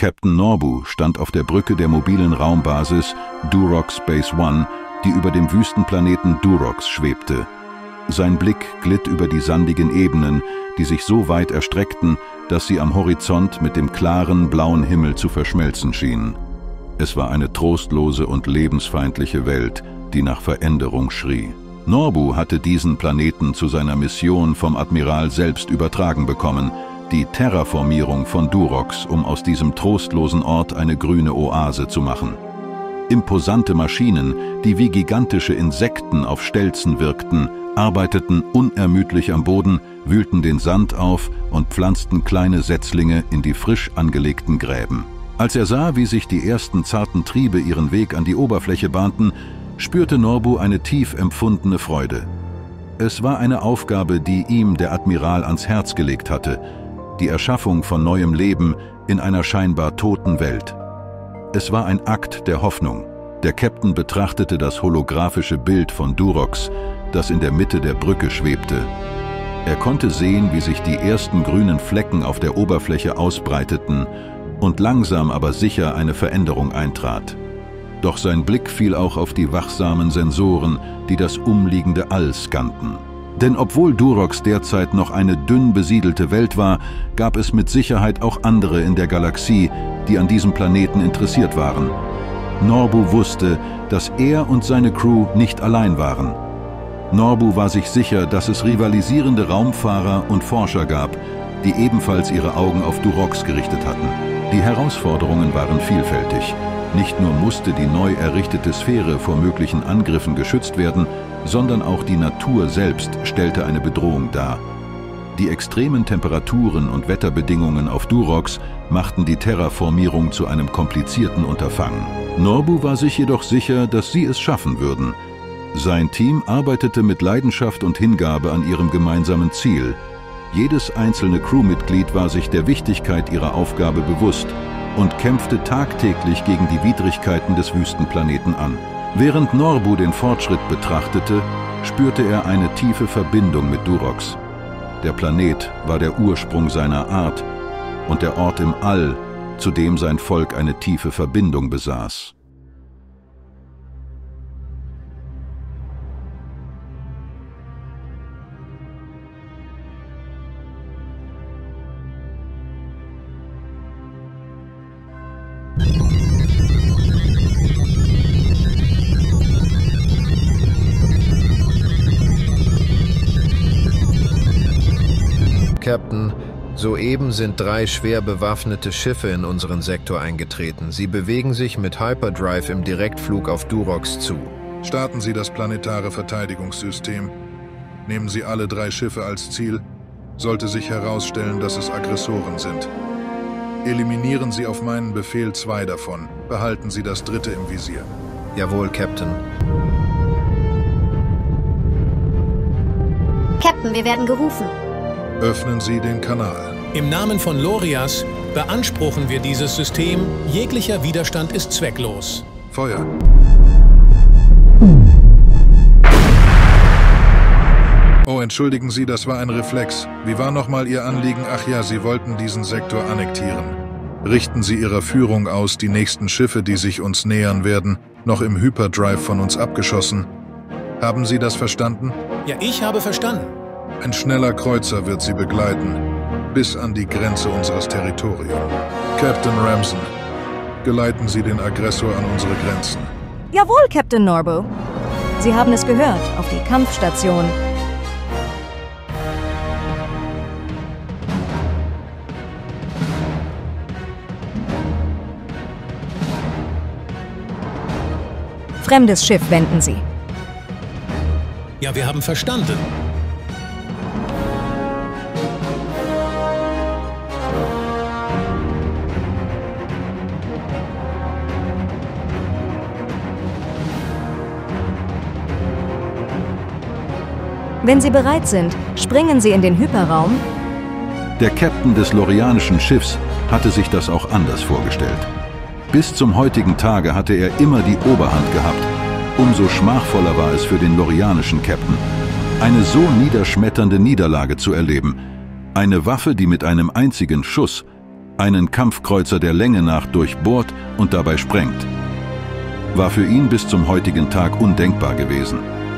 Captain Norbu stand auf der Brücke der mobilen Raumbasis Durox Base One, die über dem Wüstenplaneten Durox schwebte. Sein Blick glitt über die sandigen Ebenen, die sich so weit erstreckten, dass sie am Horizont mit dem klaren, blauen Himmel zu verschmelzen schienen. Es war eine trostlose und lebensfeindliche Welt, die nach Veränderung schrie. Norbu hatte diesen Planeten zu seiner Mission vom Admiral selbst übertragen bekommen, die Terraformierung von Durox, um aus diesem trostlosen Ort eine grüne Oase zu machen. Imposante Maschinen, die wie gigantische Insekten auf Stelzen wirkten, arbeiteten unermüdlich am Boden, wühlten den Sand auf und pflanzten kleine Setzlinge in die frisch angelegten Gräben. Als er sah, wie sich die ersten zarten Triebe ihren Weg an die Oberfläche bahnten, spürte Norbu eine tief empfundene Freude. Es war eine Aufgabe, die ihm der Admiral ans Herz gelegt hatte, die Erschaffung von neuem Leben in einer scheinbar toten Welt. Es war ein Akt der Hoffnung. Der Captain betrachtete das holographische Bild von Durox, das in der Mitte der Brücke schwebte. Er konnte sehen, wie sich die ersten grünen Flecken auf der Oberfläche ausbreiteten und langsam aber sicher eine Veränderung eintrat. Doch sein Blick fiel auch auf die wachsamen Sensoren, die das umliegende All scannten. Denn obwohl Durox derzeit noch eine dünn besiedelte Welt war, gab es mit Sicherheit auch andere in der Galaxie, die an diesem Planeten interessiert waren. Norbu wusste, dass er und seine Crew nicht allein waren. Norbu war sich sicher, dass es rivalisierende Raumfahrer und Forscher gab, die ebenfalls ihre Augen auf Durox gerichtet hatten. Die Herausforderungen waren vielfältig. Nicht nur musste die neu errichtete Sphäre vor möglichen Angriffen geschützt werden, sondern auch die Natur selbst stellte eine Bedrohung dar. Die extremen Temperaturen und Wetterbedingungen auf Durox machten die Terraformierung zu einem komplizierten Unterfangen. Norbu war sich jedoch sicher, dass sie es schaffen würden. Sein Team arbeitete mit Leidenschaft und Hingabe an ihrem gemeinsamen Ziel. Jedes einzelne Crewmitglied war sich der Wichtigkeit ihrer Aufgabe bewusst und kämpfte tagtäglich gegen die Widrigkeiten des Wüstenplaneten an. Während Norbu den Fortschritt betrachtete, spürte er eine tiefe Verbindung mit Durox. Der Planet war der Ursprung seiner Art und der Ort im All, zu dem sein Volk eine tiefe Verbindung besaß. Captain, soeben sind 3 schwer bewaffnete Schiffe in unseren Sektor eingetreten. Sie bewegen sich mit Hyperdrive im Direktflug auf Durox zu. Starten Sie das planetare Verteidigungssystem. Nehmen Sie alle 3 Schiffe als Ziel. Sollte sich herausstellen, dass es Aggressoren sind. Eliminieren Sie auf meinen Befehl 2 davon. Behalten Sie das 3. im Visier. Jawohl, Captain. Captain, wir werden gerufen. Öffnen Sie den Kanal. Im Namen von Lorias beanspruchen wir dieses System. Jeglicher Widerstand ist zwecklos. Feuer. Oh, entschuldigen Sie, das war ein Reflex. Wie war nochmal Ihr Anliegen? Ach ja, Sie wollten diesen Sektor annektieren. Richten Sie Ihrer Führung aus, die nächsten Schiffe, die sich uns nähern werden, noch im Hyperdrive von uns abgeschossen. Haben Sie das verstanden? Ja, ich habe verstanden. Ein schneller Kreuzer wird Sie begleiten, bis an die Grenze unseres Territoriums. Captain Ramson, geleiten Sie den Aggressor an unsere Grenzen. Jawohl, Captain Norbu. Sie haben es gehört, auf die Kampfstation. Fremdes Schiff wenden Sie. Ja, wir haben verstanden. Wenn Sie bereit sind, springen Sie in den Hyperraum. Der Captain des lorianischen Schiffs hatte sich das auch anders vorgestellt. Bis zum heutigen Tage hatte er immer die Oberhand gehabt. Umso schmachvoller war es für den lorianischen Captain, eine so niederschmetternde Niederlage zu erleben. Eine Waffe, die mit einem einzigen Schuss einen Kampfkreuzer der Länge nach durchbohrt und dabei sprengt. War für ihn bis zum heutigen Tag undenkbar gewesen.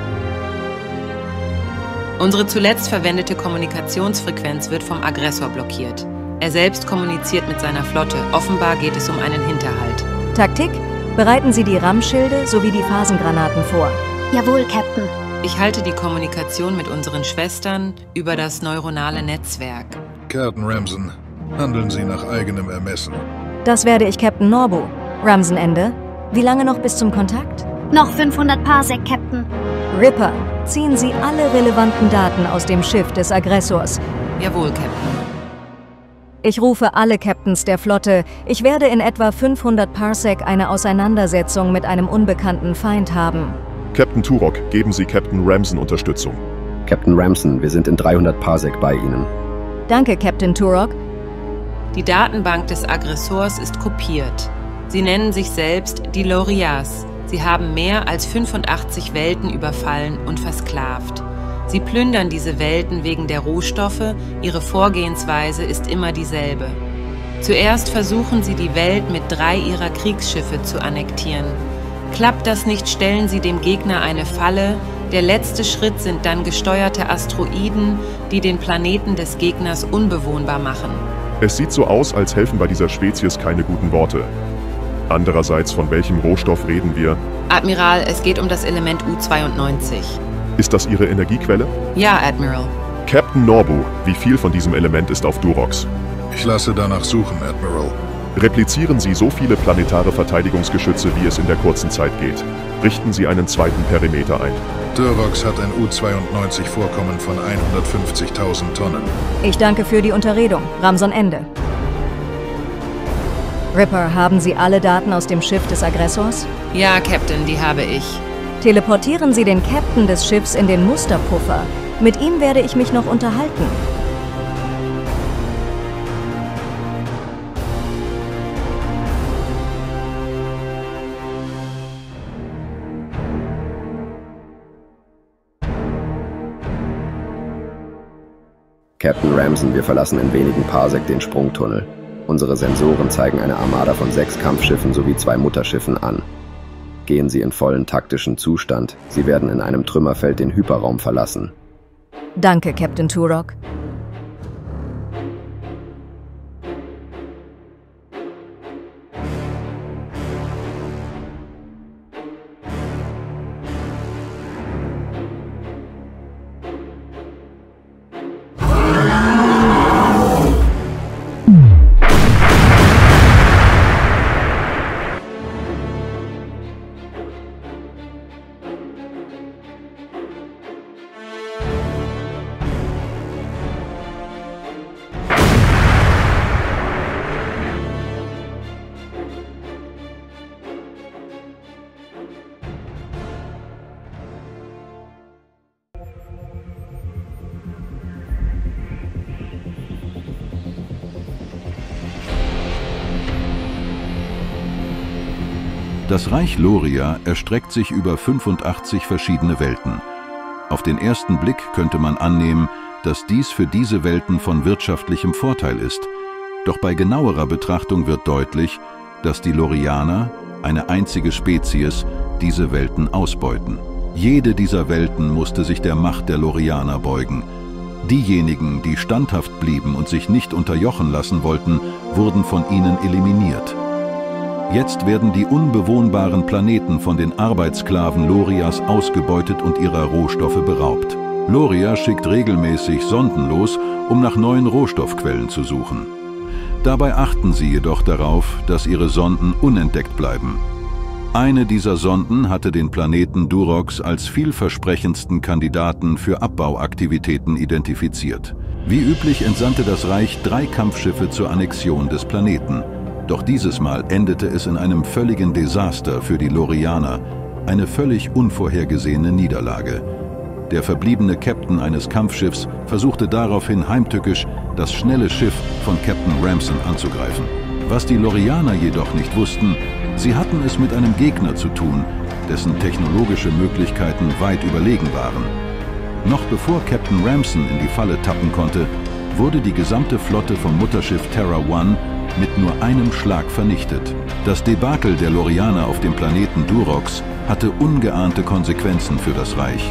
Unsere zuletzt verwendete Kommunikationsfrequenz wird vom Aggressor blockiert. Er selbst kommuniziert mit seiner Flotte. Offenbar geht es um einen Hinterhalt. Taktik? Bereiten Sie die Rammschilde sowie die Phasengranaten vor. Jawohl, Captain. Ich halte die Kommunikation mit unseren Schwestern über das neuronale Netzwerk. Captain Ramson, handeln Sie nach eigenem Ermessen. Das werde ich Captain Norbo. Ramson Ende. Wie lange noch bis zum Kontakt? Noch 500 Parsec, Captain. Ripper, ziehen Sie alle relevanten Daten aus dem Schiff des Aggressors. Jawohl, Captain. Ich rufe alle Captains der Flotte. Ich werde in etwa 500 Parsec eine Auseinandersetzung mit einem unbekannten Feind haben. Captain Turok, geben Sie Captain Ramson Unterstützung. Captain Ramson, wir sind in 300 Parsec bei Ihnen. Danke, Captain Turok. Die Datenbank des Aggressors ist kopiert. Sie nennen sich selbst die Lorias. Sie haben mehr als 85 Welten überfallen und versklavt. Sie plündern diese Welten wegen der Rohstoffe, ihre Vorgehensweise ist immer dieselbe. Zuerst versuchen sie die Welt mit 3 ihrer Kriegsschiffe zu annektieren. Klappt das nicht, stellen sie dem Gegner eine Falle. Der letzte Schritt sind dann gesteuerte Asteroiden, die den Planeten des Gegners unbewohnbar machen. Es sieht so aus, als helfen bei dieser Spezies keine guten Worte. Andererseits, von welchem Rohstoff reden wir? Admiral, es geht um das Element U-92. Ist das Ihre Energiequelle? Ja, Admiral. Captain Norbu, wie viel von diesem Element ist auf Durox? Ich lasse danach suchen, Admiral. Replizieren Sie so viele planetare Verteidigungsgeschütze, wie es in der kurzen Zeit geht. Richten Sie einen zweiten Perimeter ein. Durox hat ein U-92-Vorkommen von 150.000 Tonnen. Ich danke für die Unterredung. Ramson Ende. Ripper, haben Sie alle Daten aus dem Schiff des Aggressors? Ja, Captain, die habe ich. Teleportieren Sie den Captain des Schiffs in den Musterpuffer. Mit ihm werde ich mich noch unterhalten. Captain Ramson, wir verlassen in wenigen Parsec den Sprungtunnel. Unsere Sensoren zeigen eine Armada von 6 Kampfschiffen sowie 2 Mutterschiffen an. Gehen Sie in vollen taktischen Zustand. Sie werden in einem Trümmerfeld den Hyperraum verlassen. Danke, Captain Turok. Das Reich Loria erstreckt sich über 85 verschiedene Welten. Auf den ersten Blick könnte man annehmen, dass dies für diese Welten von wirtschaftlichem Vorteil ist. Doch bei genauerer Betrachtung wird deutlich, dass die Lorianer, eine einzige Spezies, diese Welten ausbeuten. Jede dieser Welten musste sich der Macht der Lorianer beugen. Diejenigen, die standhaft blieben und sich nicht unterjochen lassen wollten, wurden von ihnen eliminiert. Jetzt werden die unbewohnbaren Planeten von den Arbeitssklaven Lorias ausgebeutet und ihrer Rohstoffe beraubt. Loria schickt regelmäßig Sonden los, um nach neuen Rohstoffquellen zu suchen. Dabei achten sie jedoch darauf, dass ihre Sonden unentdeckt bleiben. Eine dieser Sonden hatte den Planeten Durox als vielversprechendsten Kandidaten für Abbauaktivitäten identifiziert. Wie üblich entsandte das Reich 3 Kampfschiffe zur Annexion des Planeten. Doch dieses Mal endete es in einem völligen Desaster für die Lorianer, eine völlig unvorhergesehene Niederlage. Der verbliebene Captain eines Kampfschiffs versuchte daraufhin heimtückisch, das schnelle Schiff von Captain Ramson anzugreifen. Was die Lorianer jedoch nicht wussten, sie hatten es mit einem Gegner zu tun, dessen technologische Möglichkeiten weit überlegen waren. Noch bevor Captain Ramson in die Falle tappen konnte, wurde die gesamte Flotte vom Mutterschiff Terra One mit nur einem Schlag vernichtet. Das Debakel der Lorianer auf dem Planeten Durox hatte ungeahnte Konsequenzen für das Reich.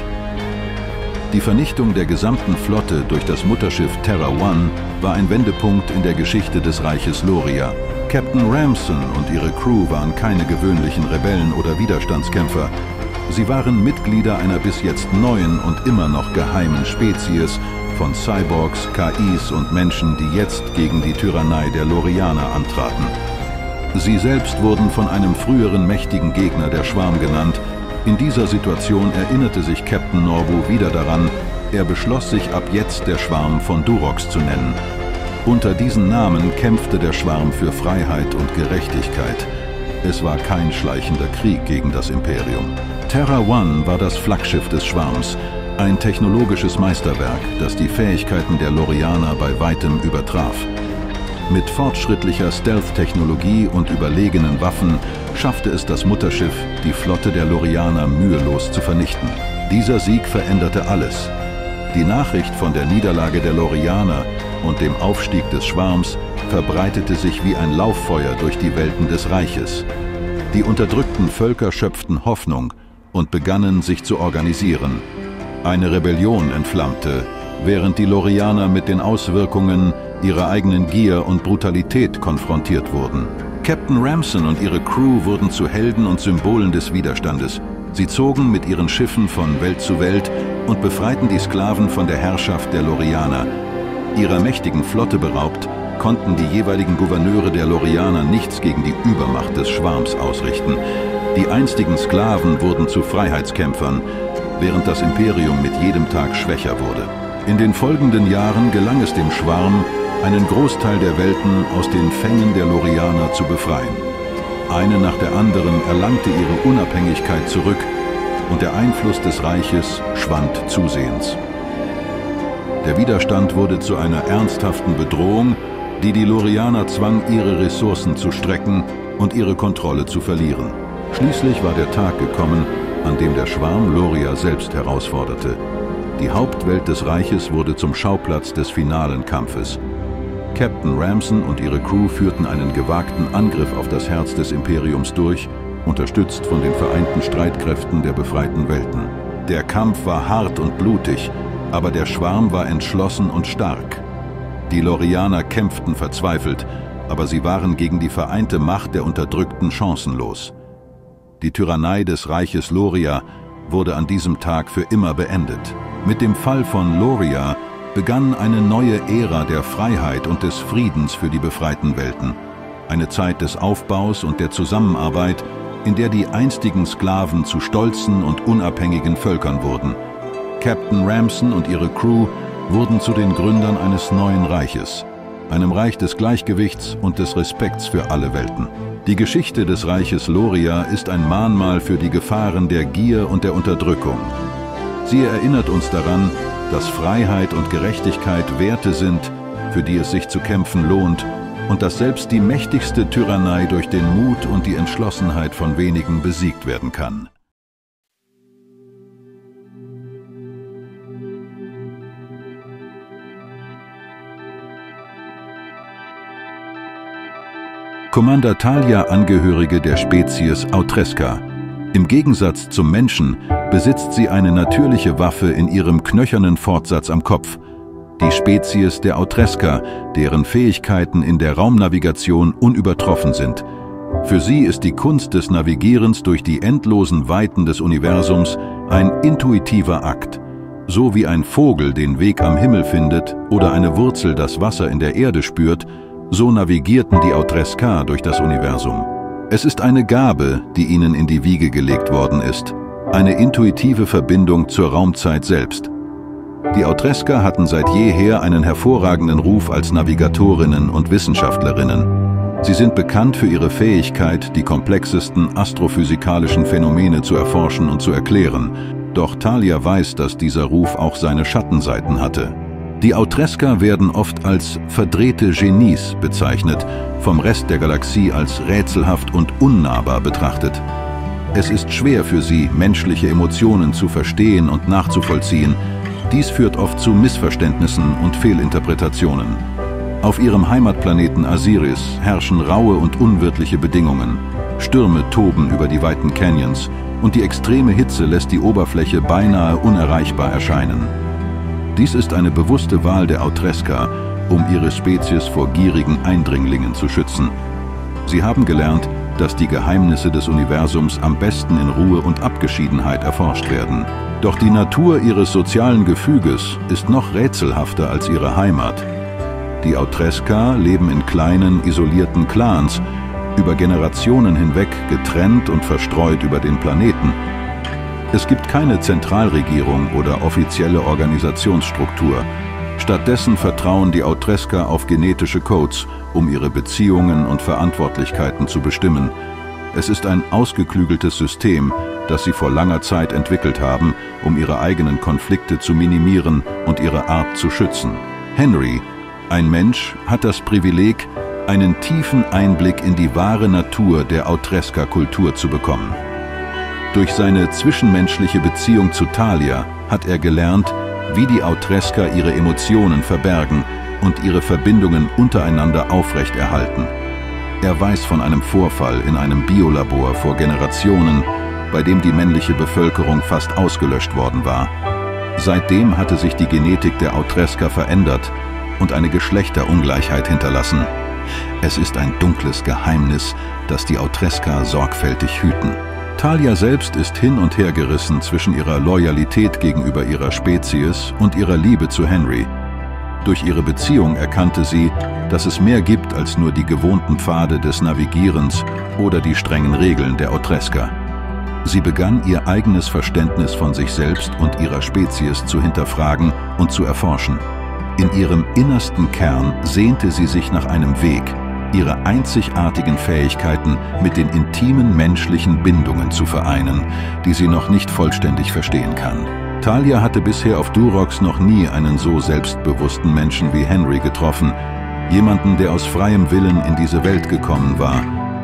Die Vernichtung der gesamten Flotte durch das Mutterschiff Terra One war ein Wendepunkt in der Geschichte des Reiches Loria. Captain Ramson und ihre Crew waren keine gewöhnlichen Rebellen oder Widerstandskämpfer. Sie waren Mitglieder einer bis jetzt neuen und immer noch geheimen Spezies von Cyborgs, KIs und Menschen, die jetzt gegen die Tyrannei der Lorianer antraten. Sie selbst wurden von einem früheren mächtigen Gegner der Schwarm genannt. In dieser Situation erinnerte sich Captain Norbu wieder daran, er beschloss sich ab jetzt der Schwarm von Durox zu nennen. Unter diesen Namen kämpfte der Schwarm für Freiheit und Gerechtigkeit. Es war kein schleichender Krieg gegen das Imperium. Terra One war das Flaggschiff des Schwarms, ein technologisches Meisterwerk, das die Fähigkeiten der Lorianer bei weitem übertraf. Mit fortschrittlicher Stealth-Technologie und überlegenen Waffen schaffte es das Mutterschiff, die Flotte der Lorianer mühelos zu vernichten. Dieser Sieg veränderte alles. Die Nachricht von der Niederlage der Lorianer und dem Aufstieg des Schwarms verbreitete sich wie ein Lauffeuer durch die Welten des Reiches. Die unterdrückten Völker schöpften Hoffnung und begannen, sich zu organisieren. Eine Rebellion entflammte, während die Lorianer mit den Auswirkungen ihrer eigenen Gier und Brutalität konfrontiert wurden. Captain Ramson und ihre Crew wurden zu Helden und Symbolen des Widerstandes. Sie zogen mit ihren Schiffen von Welt zu Welt und befreiten die Sklaven von der Herrschaft der Lorianer. Ihrer mächtigen Flotte beraubt, konnten die jeweiligen Gouverneure der Lorianer nichts gegen die Übermacht des Schwarms ausrichten. Die einstigen Sklaven wurden zu Freiheitskämpfern, während das Imperium mit jedem Tag schwächer wurde. In den folgenden Jahren gelang es dem Schwarm, einen Großteil der Welten aus den Fängen der Lorianer zu befreien. Eine nach der anderen erlangte ihre Unabhängigkeit zurück und der Einfluss des Reiches schwand zusehends. Der Widerstand wurde zu einer ernsthaften Bedrohung, die die Lorianer zwang, ihre Ressourcen zu strecken und ihre Kontrolle zu verlieren. Schließlich war der Tag gekommen, an dem der Schwarm Loria selbst herausforderte. Die Hauptwelt des Reiches wurde zum Schauplatz des finalen Kampfes. Captain Ramson und ihre Crew führten einen gewagten Angriff auf das Herz des Imperiums durch, unterstützt von den vereinten Streitkräften der befreiten Welten. Der Kampf war hart und blutig, aber der Schwarm war entschlossen und stark. Die Lorianer kämpften verzweifelt, aber sie waren gegen die vereinte Macht der Unterdrückten chancenlos. Die Tyrannei des Reiches Loria wurde an diesem Tag für immer beendet. Mit dem Fall von Loria begann eine neue Ära der Freiheit und des Friedens für die befreiten Welten. Eine Zeit des Aufbaus und der Zusammenarbeit, in der die einstigen Sklaven zu stolzen und unabhängigen Völkern wurden. Captain Ramson und ihre Crew wurden zu den Gründern eines neuen Reiches, einem Reich des Gleichgewichts und des Respekts für alle Welten. Die Geschichte des Reiches Loria ist ein Mahnmal für die Gefahren der Gier und der Unterdrückung. Sie erinnert uns daran, dass Freiheit und Gerechtigkeit Werte sind, für die es sich zu kämpfen lohnt, und dass selbst die mächtigste Tyrannei durch den Mut und die Entschlossenheit von wenigen besiegt werden kann. Commander Talia, Angehörige der Spezies Autreska. Im Gegensatz zum Menschen besitzt sie eine natürliche Waffe in ihrem knöchernen Fortsatz am Kopf. Die Spezies der Autreska, deren Fähigkeiten in der Raumnavigation unübertroffen sind. Für sie ist die Kunst des Navigierens durch die endlosen Weiten des Universums ein intuitiver Akt. So wie ein Vogel den Weg am Himmel findet oder eine Wurzel das Wasser in der Erde spürt, so navigierten die Autreska durch das Universum. Es ist eine Gabe, die ihnen in die Wiege gelegt worden ist, eine intuitive Verbindung zur Raumzeit selbst. Die Autreska hatten seit jeher einen hervorragenden Ruf als Navigatorinnen und Wissenschaftlerinnen. Sie sind bekannt für ihre Fähigkeit, die komplexesten astrophysikalischen Phänomene zu erforschen und zu erklären. Doch Talia weiß, dass dieser Ruf auch seine Schattenseiten hatte. Die Autreska werden oft als verdrehte Genies bezeichnet, vom Rest der Galaxie als rätselhaft und unnahbar betrachtet. Es ist schwer für sie, menschliche Emotionen zu verstehen und nachzuvollziehen. Dies führt oft zu Missverständnissen und Fehlinterpretationen. Auf ihrem Heimatplaneten Asiris herrschen raue und unwirtliche Bedingungen. Stürme toben über die weiten Canyons und die extreme Hitze lässt die Oberfläche beinahe unerreichbar erscheinen. Dies ist eine bewusste Wahl der Autreska, um ihre Spezies vor gierigen Eindringlingen zu schützen. Sie haben gelernt, dass die Geheimnisse des Universums am besten in Ruhe und Abgeschiedenheit erforscht werden. Doch die Natur ihres sozialen Gefüges ist noch rätselhafter als ihre Heimat. Die Autreska leben in kleinen, isolierten Clans, über Generationen hinweg getrennt und verstreut über den Planeten. Es gibt keine Zentralregierung oder offizielle Organisationsstruktur. Stattdessen vertrauen die Autreska auf genetische Codes, um ihre Beziehungen und Verantwortlichkeiten zu bestimmen. Es ist ein ausgeklügeltes System, das sie vor langer Zeit entwickelt haben, um ihre eigenen Konflikte zu minimieren und ihre Art zu schützen. Henry, ein Mensch, hat das Privileg, einen tiefen Einblick in die wahre Natur der Autreska-Kultur zu bekommen. Durch seine zwischenmenschliche Beziehung zu Talia hat er gelernt, wie die Autreska ihre Emotionen verbergen und ihre Verbindungen untereinander aufrechterhalten. Er weiß von einem Vorfall in einem Biolabor vor Generationen, bei dem die männliche Bevölkerung fast ausgelöscht worden war. Seitdem hatte sich die Genetik der Autreska verändert und eine Geschlechterungleichheit hinterlassen. Es ist ein dunkles Geheimnis, das die Autreska sorgfältig hüten. Talia selbst ist hin und her gerissen zwischen ihrer Loyalität gegenüber ihrer Spezies und ihrer Liebe zu Henry. Durch ihre Beziehung erkannte sie, dass es mehr gibt als nur die gewohnten Pfade des Navigierens oder die strengen Regeln der Autreska. Sie begann, ihr eigenes Verständnis von sich selbst und ihrer Spezies zu hinterfragen und zu erforschen. In ihrem innersten Kern sehnte sie sich nach einem Weg, ihre einzigartigen Fähigkeiten mit den intimen menschlichen Bindungen zu vereinen, die sie noch nicht vollständig verstehen kann. Talia hatte bisher auf Durox noch nie einen so selbstbewussten Menschen wie Henry getroffen, jemanden, der aus freiem Willen in diese Welt gekommen war.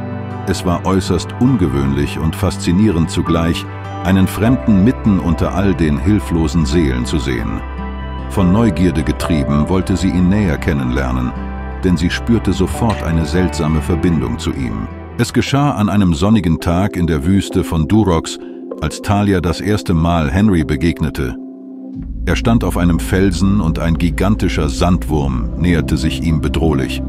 Es war äußerst ungewöhnlich und faszinierend zugleich, einen Fremden mitten unter all den hilflosen Seelen zu sehen. Von Neugierde getrieben wollte sie ihn näher kennenlernen, denn sie spürte sofort eine seltsame Verbindung zu ihm. Es geschah an einem sonnigen Tag in der Wüste von Durox, als Talia das erste Mal Henry begegnete. Er stand auf einem Felsen und ein gigantischer Sandwurm näherte sich ihm bedrohlich.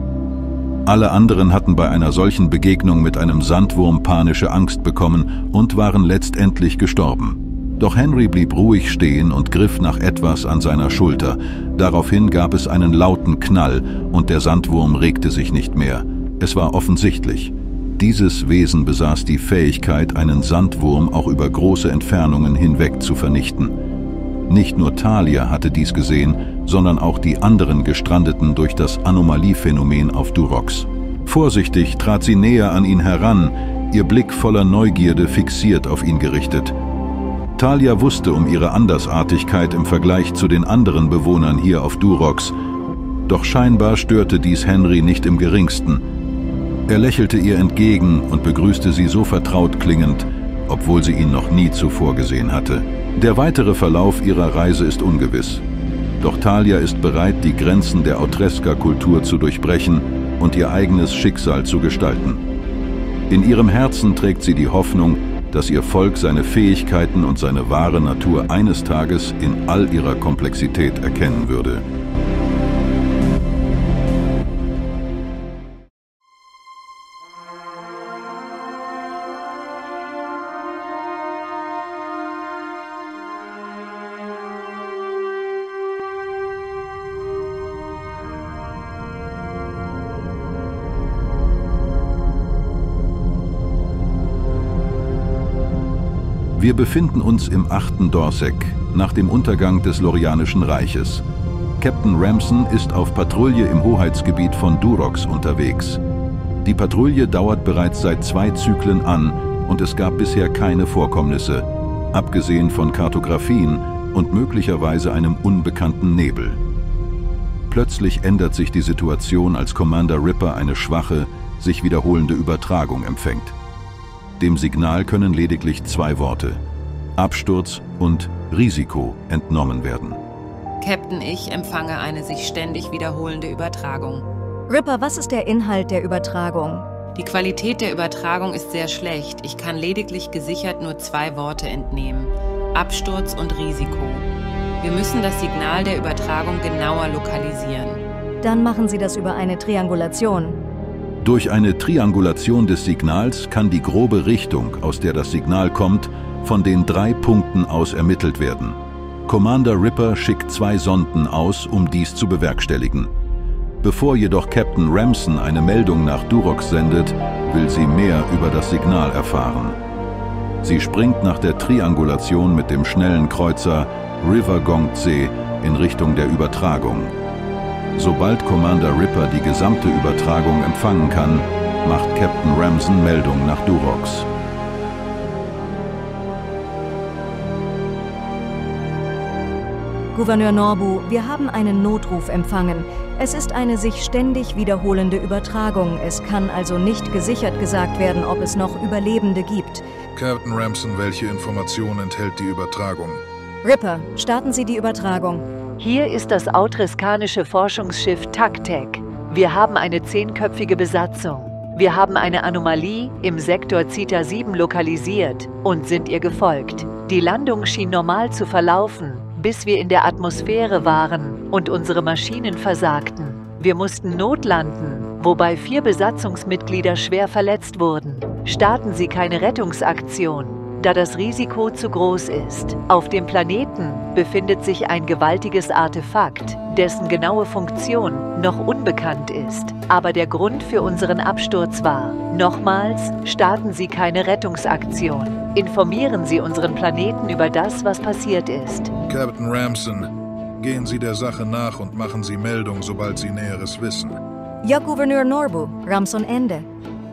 Alle anderen hatten bei einer solchen Begegnung mit einem Sandwurm panische Angst bekommen und waren letztendlich gestorben. Doch Henry blieb ruhig stehen und griff nach etwas an seiner Schulter. Daraufhin gab es einen lauten Knall und der Sandwurm regte sich nicht mehr. Es war offensichtlich: dieses Wesen besaß die Fähigkeit, einen Sandwurm auch über große Entfernungen hinweg zu vernichten. Nicht nur Talia hatte dies gesehen, sondern auch die anderen Gestrandeten durch das Anomaliephänomen auf Durox. Vorsichtig trat sie näher an ihn heran, ihr Blick voller Neugierde fixiert auf ihn gerichtet. Talia wusste um ihre Andersartigkeit im Vergleich zu den anderen Bewohnern hier auf Durox, doch scheinbar störte dies Henry nicht im geringsten. Er lächelte ihr entgegen und begrüßte sie so vertraut klingend, obwohl sie ihn noch nie zuvor gesehen hatte. Der weitere Verlauf ihrer Reise ist ungewiss. Doch Talia ist bereit, die Grenzen der Autreska-Kultur zu durchbrechen und ihr eigenes Schicksal zu gestalten. In ihrem Herzen trägt sie die Hoffnung, dass ihr Volk seine Fähigkeiten und seine wahre Natur eines Tages in all ihrer Komplexität erkennen würde. Wir befinden uns im 8. Dorsek, nach dem Untergang des Lorianischen Reiches. Captain Ramson ist auf Patrouille im Hoheitsgebiet von Durox unterwegs. Die Patrouille dauert bereits seit 2 Zyklen an und es gab bisher keine Vorkommnisse, abgesehen von Kartografien und möglicherweise einem unbekannten Nebel. Plötzlich ändert sich die Situation, als Commander Ripper eine schwache, sich wiederholende Übertragung empfängt. Dem Signal können lediglich 2 Worte: Absturz und Risiko entnommen werden. Captain, ich empfange eine sich ständig wiederholende Übertragung. Ripper, was ist der Inhalt der Übertragung? Die Qualität der Übertragung ist sehr schlecht. Ich kann lediglich gesichert nur 2 Worte entnehmen: Absturz und Risiko. Wir müssen das Signal der Übertragung genauer lokalisieren. Dann machen Sie das über eine Triangulation. Durch eine Triangulation des Signals kann die grobe Richtung, aus der das Signal kommt, von den 3 Punkten aus ermittelt werden. Commander Ripper schickt 2 Sonden aus, um dies zu bewerkstelligen. Bevor jedoch Captain Ramson eine Meldung nach Durox sendet, will sie mehr über das Signal erfahren. Sie springt nach der Triangulation mit dem schnellen Kreuzer River Gongtse in Richtung der Übertragung. Sobald Commander Ripper die gesamte Übertragung empfangen kann, macht Captain Ramson Meldung nach Durox. Gouverneur Norbu, wir haben einen Notruf empfangen. Es ist eine sich ständig wiederholende Übertragung. Es kann also nicht gesichert gesagt werden, ob es noch Überlebende gibt. Captain Ramson, welche Information enthält die Übertragung? Ripper, starten Sie die Übertragung. Hier ist das autriskanische Forschungsschiff Taktek. Wir haben eine 10-köpfige Besatzung. Wir haben eine Anomalie im Sektor Zeta 7 lokalisiert und sind ihr gefolgt. Die Landung schien normal zu verlaufen, bis wir in der Atmosphäre waren und unsere Maschinen versagten. Wir mussten notlanden, wobei 4 Besatzungsmitglieder schwer verletzt wurden. Starten Sie keine Rettungsaktion, da das Risiko zu groß ist. Auf dem Planeten befindet sich ein gewaltiges Artefakt, dessen genaue Funktion noch unbekannt ist. Aber der Grund für unseren Absturz war: Nochmals, starten Sie keine Rettungsaktion. Informieren Sie unseren Planeten über das, was passiert ist. Captain Ramson, gehen Sie der Sache nach und machen Sie Meldung, sobald Sie Näheres wissen. Ja, Gouverneur Norbu, Ramson Ende.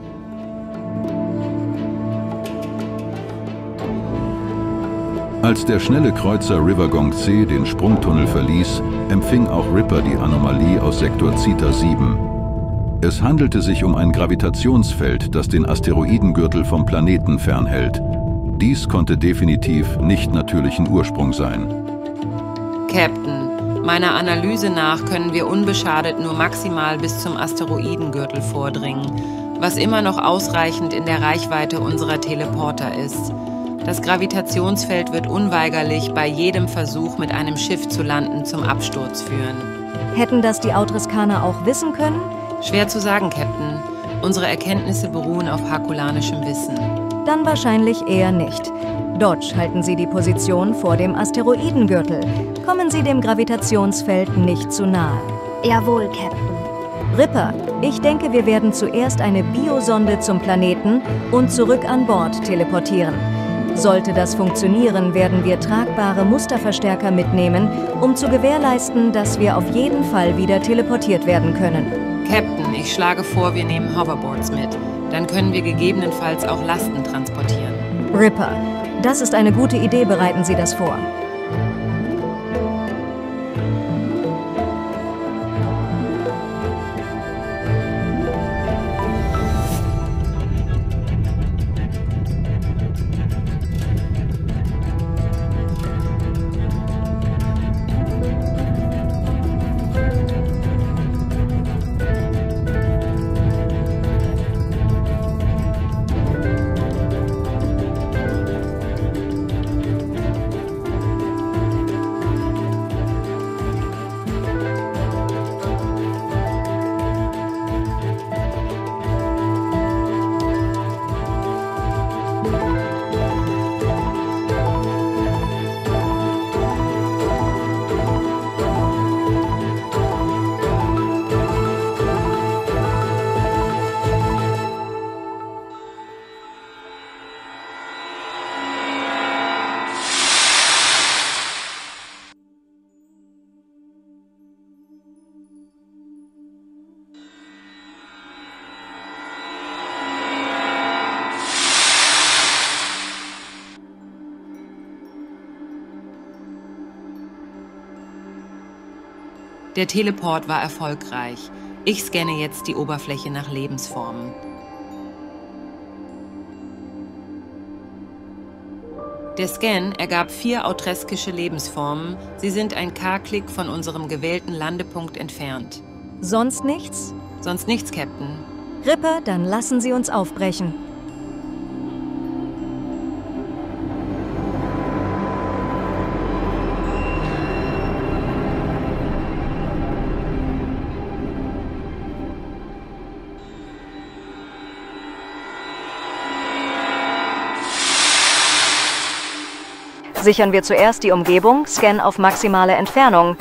Als der schnelle Kreuzer River Gongtse den Sprungtunnel verließ, empfing auch Ripper die Anomalie aus Sektor Zeta 7. Es handelte sich um ein Gravitationsfeld, das den Asteroidengürtel vom Planeten fernhält. Dies konnte definitiv nicht natürlichen Ursprung sein. Captain, meiner Analyse nach können wir unbeschadet nur maximal bis zum Asteroidengürtel vordringen, was immer noch ausreichend in der Reichweite unserer Teleporter ist. Das Gravitationsfeld wird unweigerlich bei jedem Versuch, mit einem Schiff zu landen, zum Absturz führen. Hätten das die Autriskaner auch wissen können? Schwer zu sagen, Captain. Unsere Erkenntnisse beruhen auf hakulanischem Wissen. Dann wahrscheinlich eher nicht. Dodge, halten Sie die Position vor dem Asteroidengürtel. Kommen Sie dem Gravitationsfeld nicht zu nahe. Jawohl, Captain. Ripper, ich denke, wir werden zuerst eine Biosonde zum Planeten und zurück an Bord teleportieren. Sollte das funktionieren, werden wir tragbare Musterverstärker mitnehmen, um zu gewährleisten, dass wir auf jeden Fall wieder teleportiert werden können. Captain, ich schlage vor, wir nehmen Hoverboards mit. Dann können wir gegebenenfalls auch Lasten transportieren. Ripper, das ist eine gute Idee, bereiten Sie das vor. Der Teleport war erfolgreich. Ich scanne jetzt die Oberfläche nach Lebensformen. Der Scan ergab 4 autreskische Lebensformen. Sie sind ein K-Klick von unserem gewählten Landepunkt entfernt. Sonst nichts? Sonst nichts, Captain. Ripper, dann lassen Sie uns aufbrechen. Sichern wir zuerst die Umgebung, Scan auf maximale Entfernung.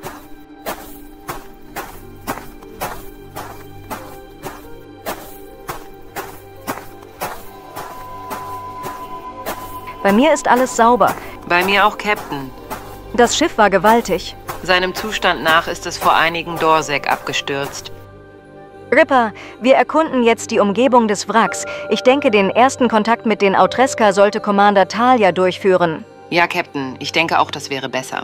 Bei mir ist alles sauber. Bei mir auch, Captain. Das Schiff war gewaltig. Seinem Zustand nach ist es vor einigen Dorsek abgestürzt. Ripper, wir erkunden jetzt die Umgebung des Wracks. Ich denke, den ersten Kontakt mit den Autreska sollte Commander Talia durchführen. Ja, Captain. Ich denke auch, das wäre besser.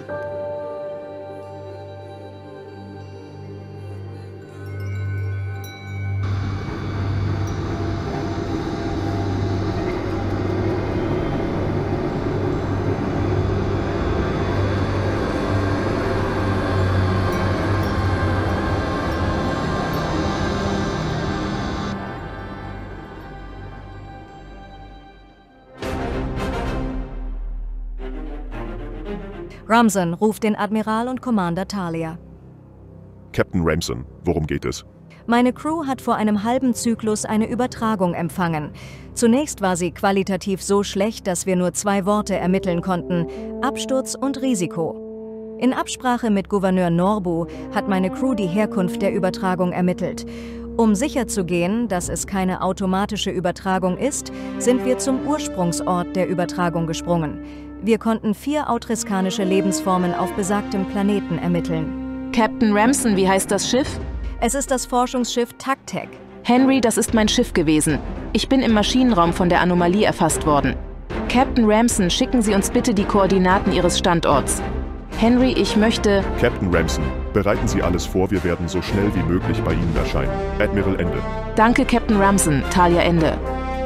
Ramson ruft den Admiral und Commander Talia. Captain Ramson, worum geht es? Meine Crew hat vor einem halben Zyklus eine Übertragung empfangen. Zunächst war sie qualitativ so schlecht, dass wir nur 2 Worte ermitteln konnten: Absturz und Risiko. In Absprache mit Gouverneur Norbu hat meine Crew die Herkunft der Übertragung ermittelt. Um sicherzugehen, dass es keine automatische Übertragung ist, sind wir zum Ursprungsort der Übertragung gesprungen. Wir konnten 4 autriskanische Lebensformen auf besagtem Planeten ermitteln. Captain Ramson, wie heißt das Schiff? Es ist das Forschungsschiff Taktek. Henry, das ist mein Schiff gewesen. Ich bin im Maschinenraum von der Anomalie erfasst worden. Captain Ramson, schicken Sie uns bitte die Koordinaten Ihres Standorts. Henry, ich möchte... Captain Ramson, bereiten Sie alles vor, wir werden so schnell wie möglich bei Ihnen erscheinen. Admiral Ende. Danke, Captain Ramson. Talia Ende.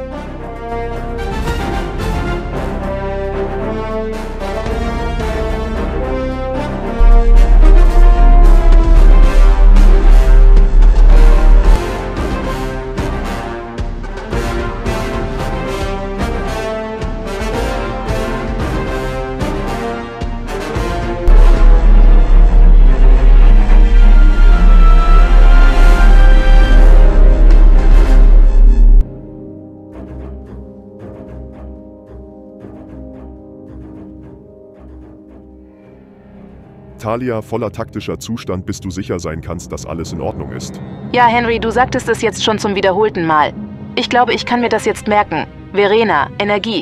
Talia, voller taktischer Zustand, bis du sicher sein kannst, dass alles in Ordnung ist. Ja, Henry, du sagtest es jetzt schon zum wiederholten Mal. Ich glaube, ich kann mir das jetzt merken. Verena, Energie.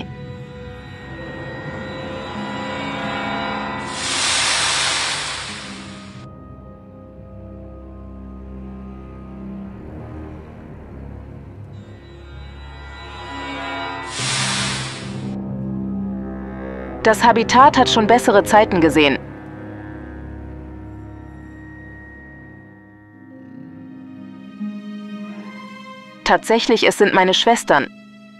Das Habitat hat schon bessere Zeiten gesehen. Tatsächlich, es sind meine Schwestern.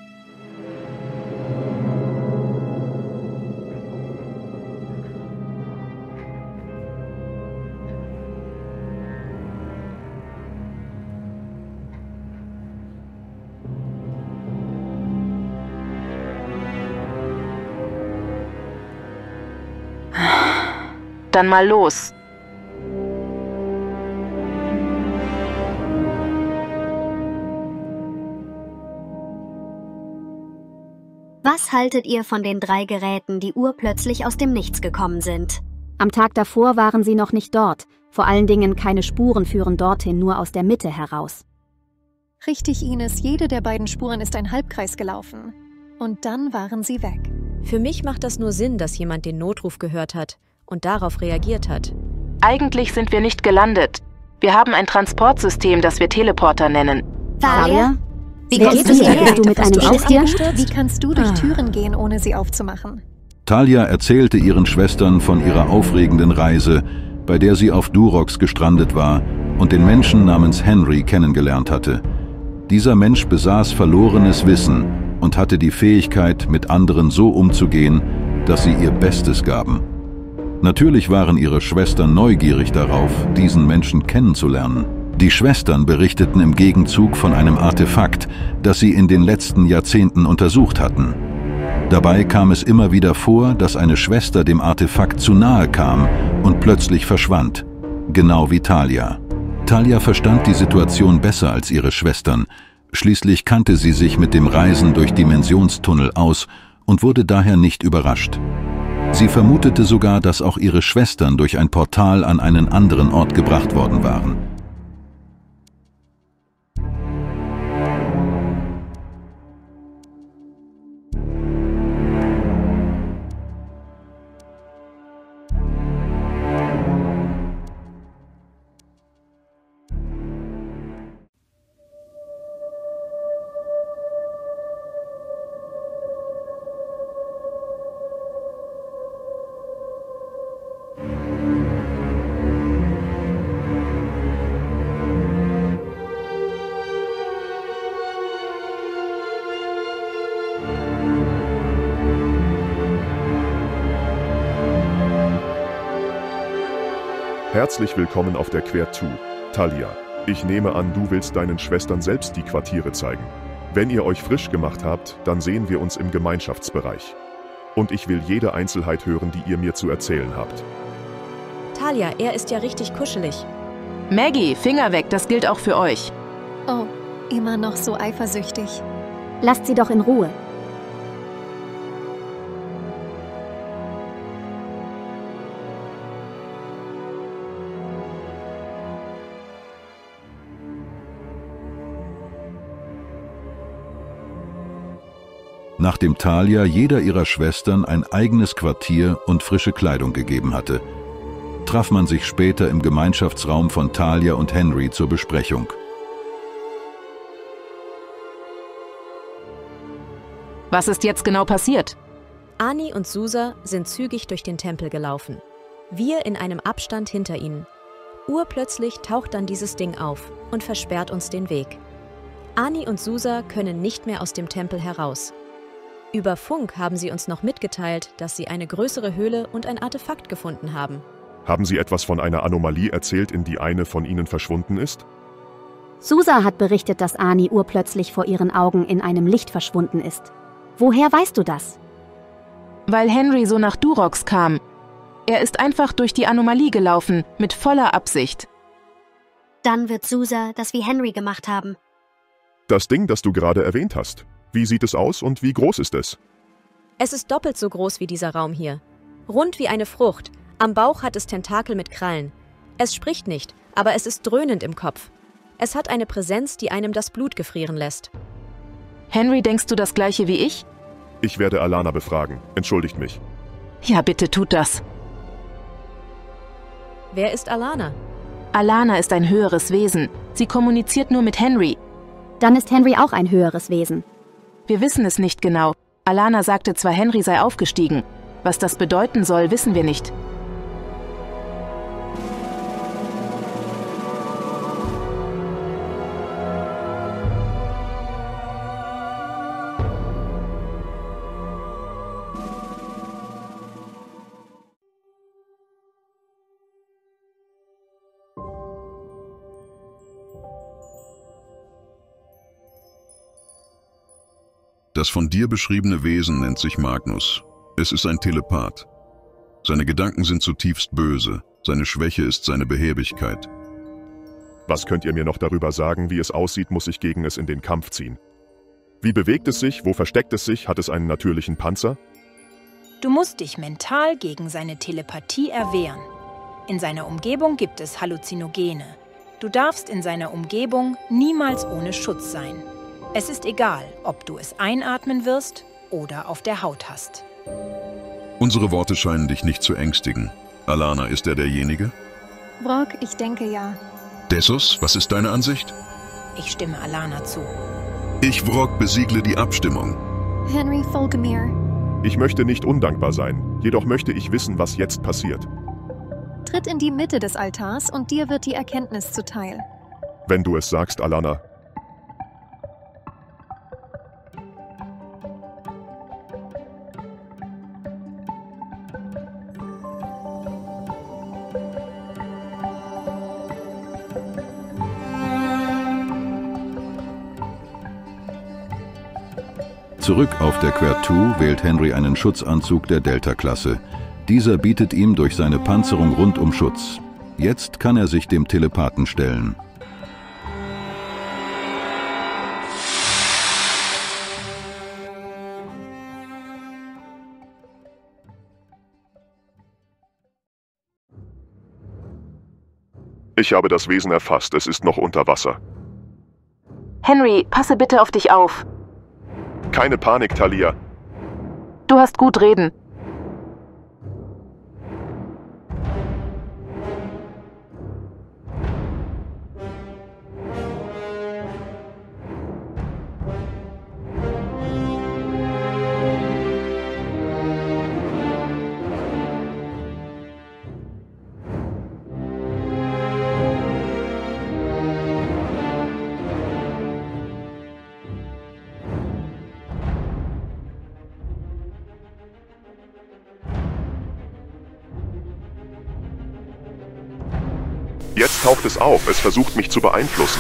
Dann mal los. Was haltet ihr von den 3 Geräten, die urplötzlich aus dem Nichts gekommen sind? Am Tag davor waren sie noch nicht dort. Vor allen Dingen keine Spuren führen dorthin, nur aus der Mitte heraus. Richtig, Ines. Jede der beiden Spuren ist ein Halbkreis gelaufen. Und dann waren sie weg. Für mich macht das nur Sinn, dass jemand den Notruf gehört hat und darauf reagiert hat. Eigentlich sind wir nicht gelandet. Wir haben ein Transportsystem, das wir Teleporter nennen. Talia? Wie kommst du hierher? Du mit einem Schiff hier? Wie kannst du durch Türen gehen, ohne sie aufzumachen? Talia erzählte ihren Schwestern von ihrer aufregenden Reise, bei der sie auf Durox gestrandet war und den Menschen namens Henry kennengelernt hatte. Dieser Mensch besaß verlorenes Wissen und hatte die Fähigkeit, mit anderen so umzugehen, dass sie ihr Bestes gaben. Natürlich waren ihre Schwestern neugierig darauf, diesen Menschen kennenzulernen. Die Schwestern berichteten im Gegenzug von einem Artefakt, das sie in den letzten Jahrzehnten untersucht hatten. Dabei kam es immer wieder vor, dass eine Schwester dem Artefakt zu nahe kam und plötzlich verschwand. Genau wie Talia. Talia verstand die Situation besser als ihre Schwestern. Schließlich kannte sie sich mit dem Reisen durch Dimensionstunnel aus und wurde daher nicht überrascht. Sie vermutete sogar, dass auch ihre Schwestern durch ein Portal an einen anderen Ort gebracht worden waren. Herzlich willkommen auf der Quer 2. Talia, ich nehme an, du willst deinen Schwestern selbst die Quartiere zeigen. Wenn ihr euch frisch gemacht habt, dann sehen wir uns im Gemeinschaftsbereich. Und ich will jede Einzelheit hören, die ihr mir zu erzählen habt. Talia, er ist ja richtig kuschelig. Maggie, Finger weg, das gilt auch für euch. Oh, immer noch so eifersüchtig. Lasst sie doch in Ruhe. Nachdem Talia jeder ihrer Schwestern ein eigenes Quartier und frische Kleidung gegeben hatte, traf man sich später im Gemeinschaftsraum von Talia und Henry zur Besprechung. Was ist jetzt genau passiert? Ani und Susa sind zügig durch den Tempel gelaufen. Wir in einem Abstand hinter ihnen. Urplötzlich taucht dann dieses Ding auf und versperrt uns den Weg. Ani und Susa können nicht mehr aus dem Tempel heraus. Über Funk haben sie uns noch mitgeteilt, dass sie eine größere Höhle und ein Artefakt gefunden haben. Haben Sie etwas von einer Anomalie erzählt, in die eine von ihnen verschwunden ist? Susa hat berichtet, dass Ani urplötzlich vor ihren Augen in einem Licht verschwunden ist. Woher weißt du das? Weil Henry so nach Durox kam. Er ist einfach durch die Anomalie gelaufen, mit voller Absicht. Dann wird Susa das wie Henry gemacht haben. Das Ding, das du gerade erwähnt hast. Wie sieht es aus und wie groß ist es? Es ist doppelt so groß wie dieser Raum hier. Rund wie eine Frucht. Am Bauch hat es Tentakel mit Krallen. Es spricht nicht, aber es ist dröhnend im Kopf. Es hat eine Präsenz, die einem das Blut gefrieren lässt. Henry, denkst du das Gleiche wie ich? Ich werde Alana befragen. Entschuldigt mich. Ja, bitte tut das. Wer ist Alana? Alana ist ein höheres Wesen. Sie kommuniziert nur mit Henry. Dann ist Henry auch ein höheres Wesen. Wir wissen es nicht genau. Alana sagte zwar, Henry sei aufgestiegen. Was das bedeuten soll, wissen wir nicht. Das von dir beschriebene Wesen nennt sich Magnus. Es ist ein Telepath. Seine Gedanken sind zutiefst böse. Seine Schwäche ist seine Behäbigkeit. Was könnt ihr mir noch darüber sagen, wie es aussieht, muss ich gegen es in den Kampf ziehen? Wie bewegt es sich? Wo versteckt es sich? Hat es einen natürlichen Panzer? Du musst dich mental gegen seine Telepathie erwehren. In seiner Umgebung gibt es Halluzinogene. Du darfst in seiner Umgebung niemals ohne Schutz sein. Es ist egal, ob du es einatmen wirst oder auf der Haut hast. Unsere Worte scheinen dich nicht zu ängstigen. Alana, ist er derjenige? Vrock, ich denke ja. Dessus, was ist deine Ansicht? Ich stimme Alana zu. Ich, Vrock, besiegle die Abstimmung. Henry Fulgemir. Ich möchte nicht undankbar sein, jedoch möchte ich wissen, was jetzt passiert. Tritt in die Mitte des Altars und dir wird die Erkenntnis zuteil. Wenn du es sagst, Alana. Zurück auf der Quer 2 wählt Henry einen Schutzanzug der Delta-Klasse. Dieser bietet ihm durch seine Panzerung rundum Schutz. Jetzt kann er sich dem Telepathen stellen. Ich habe das Wesen erfasst, es ist noch unter Wasser. Henry, passe bitte auf dich auf. Keine Panik, Talia. Du hast gut reden. Jetzt taucht es auf, es versucht mich zu beeinflussen.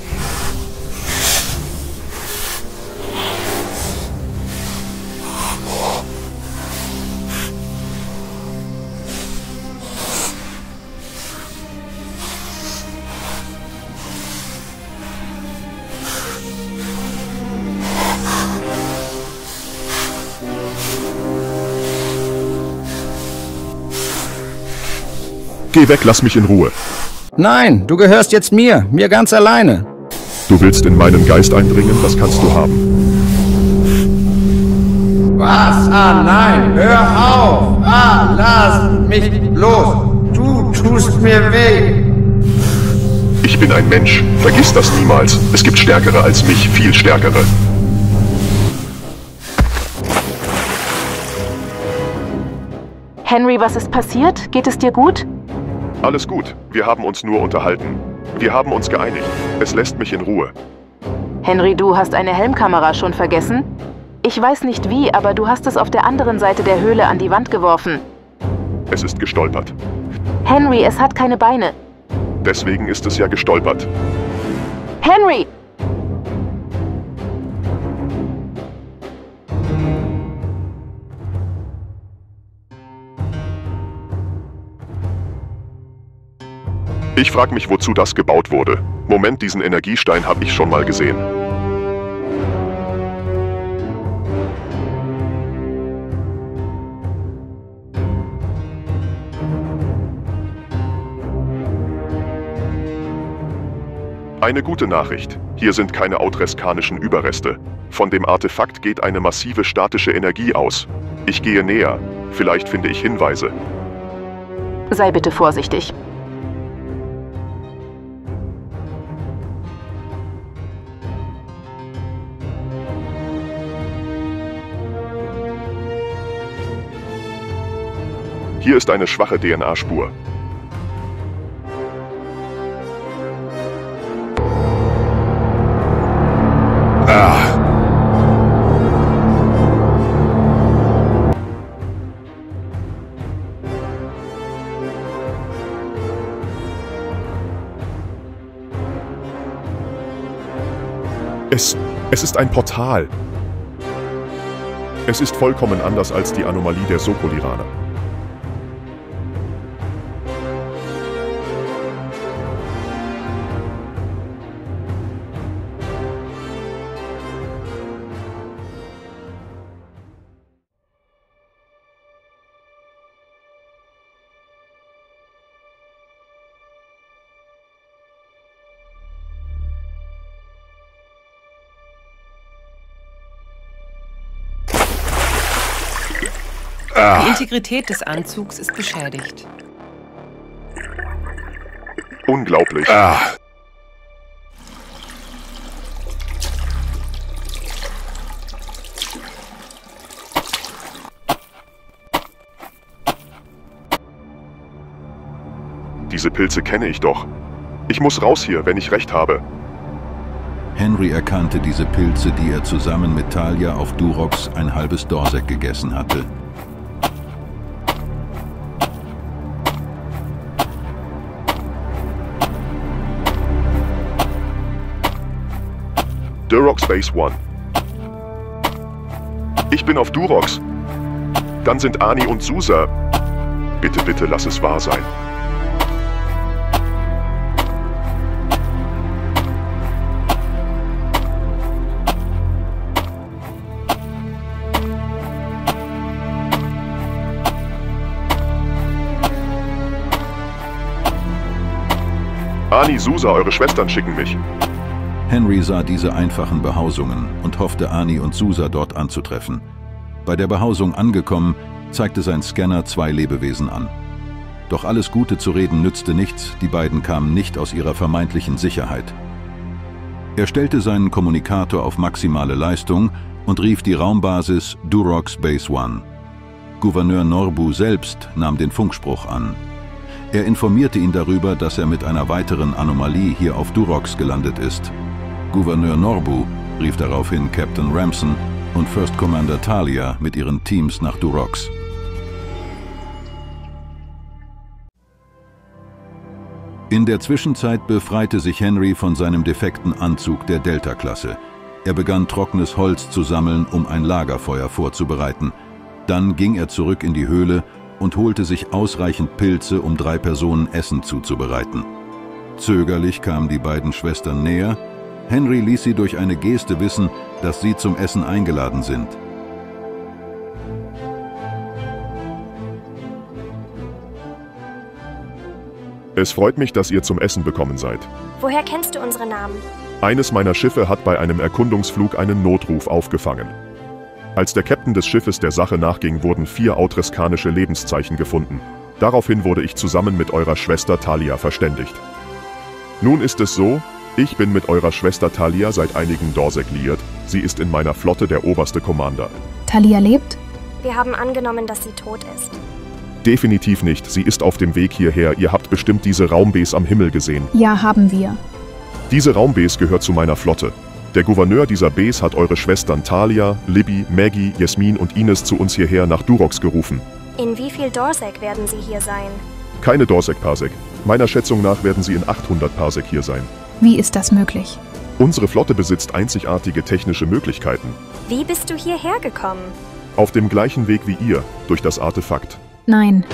Geh weg, lass mich in Ruhe. Nein, du gehörst jetzt mir ganz alleine. Du willst in meinen Geist eindringen, das kannst du haben. Was? Ah, nein, hör auf! Ah, lass mich los! Du tust mir weh! Ich bin ein Mensch, vergiss das niemals. Es gibt Stärkere als mich, viel Stärkere. Henry, was ist passiert? Geht es dir gut? Alles gut, wir haben uns nur unterhalten. Wir haben uns geeinigt. Es lässt mich in Ruhe. Henry, du hast eine Helmkamera schon vergessen? Ich weiß nicht wie, aber du hast es auf der anderen Seite der Höhle an die Wand geworfen. Es ist gestolpert. Henry, es hat keine Beine. Deswegen ist es ja gestolpert. Henry! Ich frage mich, wozu das gebaut wurde. Moment, diesen Energiestein habe ich schon mal gesehen. Eine gute Nachricht. Hier sind keine outreskanischen Überreste. Von dem Artefakt geht eine massive statische Energie aus. Ich gehe näher. Vielleicht finde ich Hinweise. Sei bitte vorsichtig. Hier ist eine schwache DNA-Spur. Es ist ein Portal. Es ist vollkommen anders als die Anomalie der Sokoliraner. Die Integrität des Anzugs ist beschädigt. Unglaublich. Diese Pilze kenne ich doch. Ich muss raus hier, wenn ich recht habe. Henry erkannte diese Pilze, die er zusammen mit Talia auf Durox ein halbes Dorsek gegessen hatte. Durox Base 1. Ich bin auf Durox. Dann sind Ani und Susa... Bitte, bitte, lass es wahr sein. Ani, Susa, eure Schwestern schicken mich. Henry sah diese einfachen Behausungen und hoffte, Ani und Susa dort anzutreffen. Bei der Behausung angekommen, zeigte sein Scanner 2 Lebewesen an. Doch alles Gute zu reden nützte nichts, die beiden kamen nicht aus ihrer vermeintlichen Sicherheit. Er stellte seinen Kommunikator auf maximale Leistung und rief die Raumbasis Durox Base 1. Gouverneur Norbu selbst nahm den Funkspruch an. Er informierte ihn darüber, dass er mit einer weiteren Anomalie hier auf Durox gelandet ist. Gouverneur Norbu rief daraufhin Captain Ramson und First Commander Talia mit ihren Teams nach Durox. In der Zwischenzeit befreite sich Henry von seinem defekten Anzug der Delta-Klasse. Er begann trockenes Holz zu sammeln, um ein Lagerfeuer vorzubereiten. Dann ging er zurück in die Höhle und holte sich ausreichend Pilze, um 3 Personen Essen zuzubereiten. Zögerlich kamen die beiden Schwestern näher. Henry ließ sie durch eine Geste wissen, dass sie zum Essen eingeladen sind. Es freut mich, dass ihr zum Essen bekommen seid. Woher kennst du unsere Namen? Eines meiner Schiffe hat bei einem Erkundungsflug einen Notruf aufgefangen. Als der Captain des Schiffes der Sache nachging, wurden 4 autreskanische Lebenszeichen gefunden. Daraufhin wurde ich zusammen mit eurer Schwester Talia verständigt. Nun ist es so, ich bin mit eurer Schwester Talia seit einigen Dorsek liiert. Sie ist in meiner Flotte der oberste Commander. Talia lebt? Wir haben angenommen, dass sie tot ist. Definitiv nicht. Sie ist auf dem Weg hierher. Ihr habt bestimmt diese Raumbase am Himmel gesehen. Ja, haben wir. Diese Raumbase gehört zu meiner Flotte. Der Gouverneur dieser Base hat eure Schwestern Talia, Libby, Maggie, Jasmin und Ines zu uns hierher nach Durox gerufen. In wie viel Dorsek werden sie hier sein? Keine Dorsek-Parsec. Meiner Schätzung nach werden sie in 800 Parsec hier sein. Wie ist das möglich? Unsere Flotte besitzt einzigartige technische Möglichkeiten. Wie bist du hierher gekommen? Auf dem gleichen Weg wie ihr, durch das Artefakt. Nein,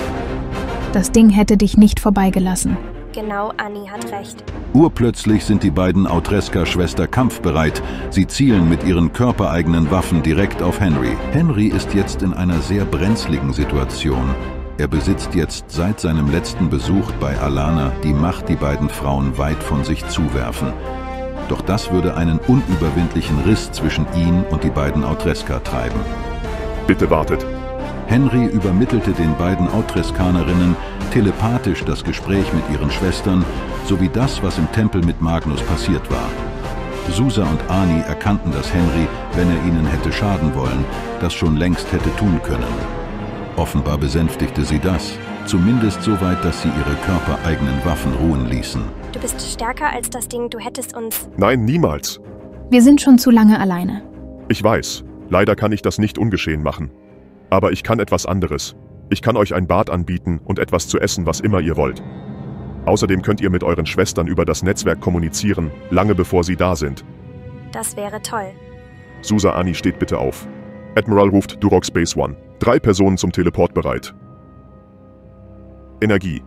das Ding hätte dich nicht vorbeigelassen. Genau, Ani hat recht. Urplötzlich sind die beiden Autreska-Schwester kampfbereit. Sie zielen mit ihren körpereigenen Waffen direkt auf Henry. Henry ist jetzt in einer sehr brenzligen Situation. Er besitzt jetzt seit seinem letzten Besuch bei Alana die Macht, die beiden Frauen weit von sich zuwerfen. Doch das würde einen unüberwindlichen Riss zwischen ihn und die beiden Autreska treiben. Bitte wartet. Henry übermittelte den beiden Autreskanerinnen telepathisch das Gespräch mit ihren Schwestern sowie das, was im Tempel mit Magnus passiert war. Susa und Ani erkannten, dass Henry, wenn er ihnen hätte schaden wollen, das schon längst hätte tun können. Offenbar besänftigte sie das, zumindest so weit, dass sie ihre körpereigenen Waffen ruhen ließen. Du bist stärker als das Ding, du hättest uns... Nein, niemals. Wir sind schon zu lange alleine. Ich weiß, leider kann ich das nicht ungeschehen machen. Aber ich kann etwas anderes. Ich kann euch ein Bad anbieten und etwas zu essen, was immer ihr wollt. Außerdem könnt ihr mit euren Schwestern über das Netzwerk kommunizieren, lange bevor sie da sind. Das wäre toll. Susa, Ani, steht bitte auf. Admiral ruft Durox Base 1. 3 Personen zum Teleport bereit. Energie.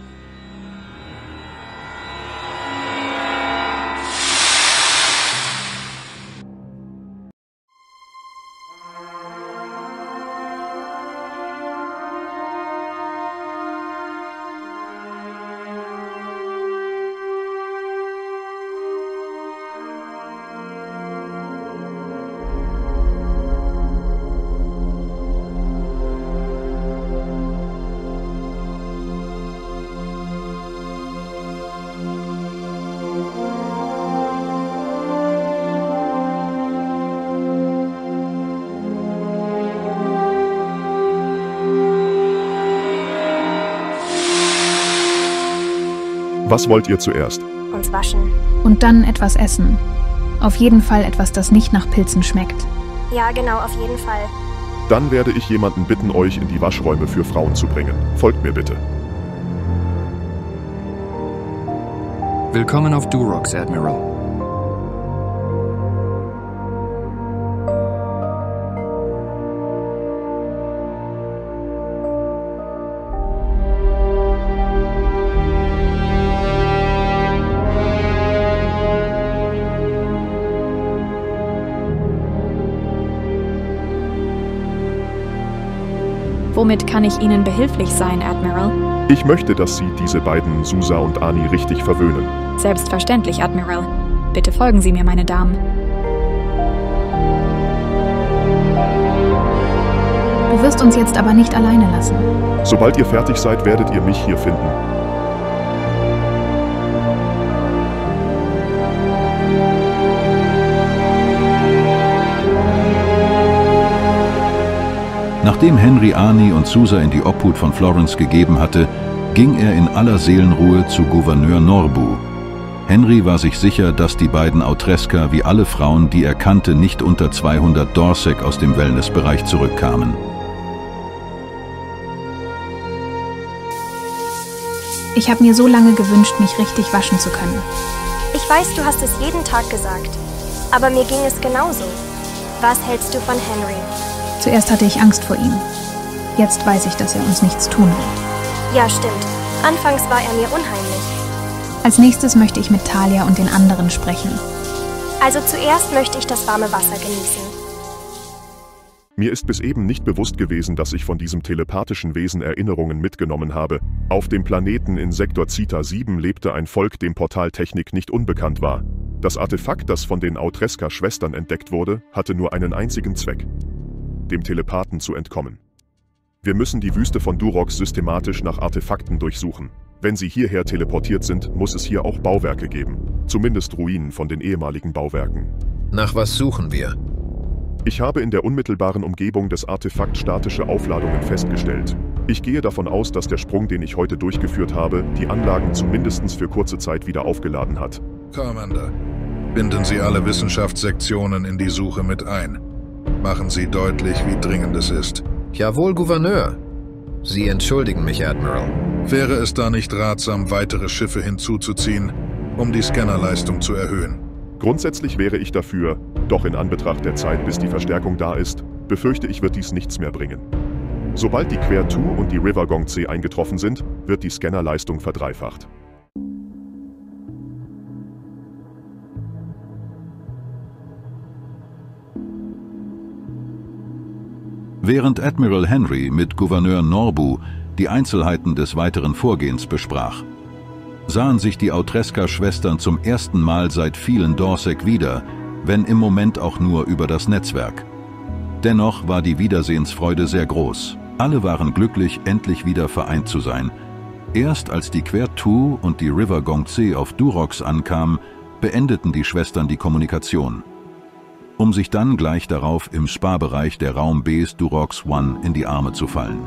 Was wollt ihr zuerst? Uns waschen. Und dann etwas essen. Auf jeden Fall etwas, das nicht nach Pilzen schmeckt. Ja, genau, auf jeden Fall. Dann werde ich jemanden bitten, euch in die Waschräume für Frauen zu bringen. Folgt mir bitte. Willkommen auf Durox, Admiral. Womit kann ich Ihnen behilflich sein, Admiral? Ich möchte, dass Sie diese beiden, Susa und Ani, richtig verwöhnen. Selbstverständlich, Admiral. Bitte folgen Sie mir, meine Damen. Du wirst uns jetzt aber nicht alleine lassen. Sobald ihr fertig seid, werdet ihr mich hier finden. Nachdem Henry Ani und Susa in die Obhut von Florence gegeben hatte, ging er in aller Seelenruhe zu Gouverneur Norbu. Henry war sich sicher, dass die beiden Autresker wie alle Frauen, die er kannte, nicht unter 200 Dorsek aus dem Wellnessbereich zurückkamen. Ich habe mir so lange gewünscht, mich richtig waschen zu können. Ich weiß, du hast es jeden Tag gesagt. Aber mir ging es genauso. Was hältst du von Henry? Zuerst hatte ich Angst vor ihm. Jetzt weiß ich, dass er uns nichts tun wird. Ja, stimmt. Anfangs war er mir unheimlich. Als nächstes möchte ich mit Talia und den anderen sprechen. Also zuerst möchte ich das warme Wasser genießen. Mir ist bis eben nicht bewusst gewesen, dass ich von diesem telepathischen Wesen Erinnerungen mitgenommen habe. Auf dem Planeten in Sektor Zeta 7 lebte ein Volk, dem Portaltechnik nicht unbekannt war. Das Artefakt, das von den Autresker-Schwestern entdeckt wurde, hatte nur einen einzigen Zweck: dem Telepathen zu entkommen. Wir müssen die Wüste von Durox systematisch nach Artefakten durchsuchen. Wenn sie hierher teleportiert sind, muss es hier auch Bauwerke geben. Zumindest Ruinen von den ehemaligen Bauwerken. Nach was suchen wir? Ich habe in der unmittelbaren Umgebung des Artefakts statische Aufladungen festgestellt. Ich gehe davon aus, dass der Sprung, den ich heute durchgeführt habe, die Anlagen zumindest für kurze Zeit wieder aufgeladen hat. Commander, binden Sie alle Wissenschaftssektionen in die Suche mit ein. Machen Sie deutlich, wie dringend es ist. Jawohl, Gouverneur. Sie entschuldigen mich, Admiral. Wäre es da nicht ratsam, weitere Schiffe hinzuzuziehen, um die Scannerleistung zu erhöhen? Grundsätzlich wäre ich dafür, doch in Anbetracht der Zeit, bis die Verstärkung da ist, befürchte ich, wird dies nichts mehr bringen. Sobald die Quer 2 und die River Gong C eingetroffen sind, wird die Scannerleistung verdreifacht. Während Admiral Henry mit Gouverneur Norbu die Einzelheiten des weiteren Vorgehens besprach, sahen sich die Autresker-Schwestern zum ersten Mal seit vielen Dorsek wieder, wenn im Moment auch nur über das Netzwerk. Dennoch war die Wiedersehensfreude sehr groß. Alle waren glücklich, endlich wieder vereint zu sein. Erst als die Quer 2 und die River Gong C auf Durox ankamen, beendeten die Schwestern die Kommunikation, um sich dann gleich darauf im Spa-Bereich der Raum Bs Durox 1 in die Arme zu fallen.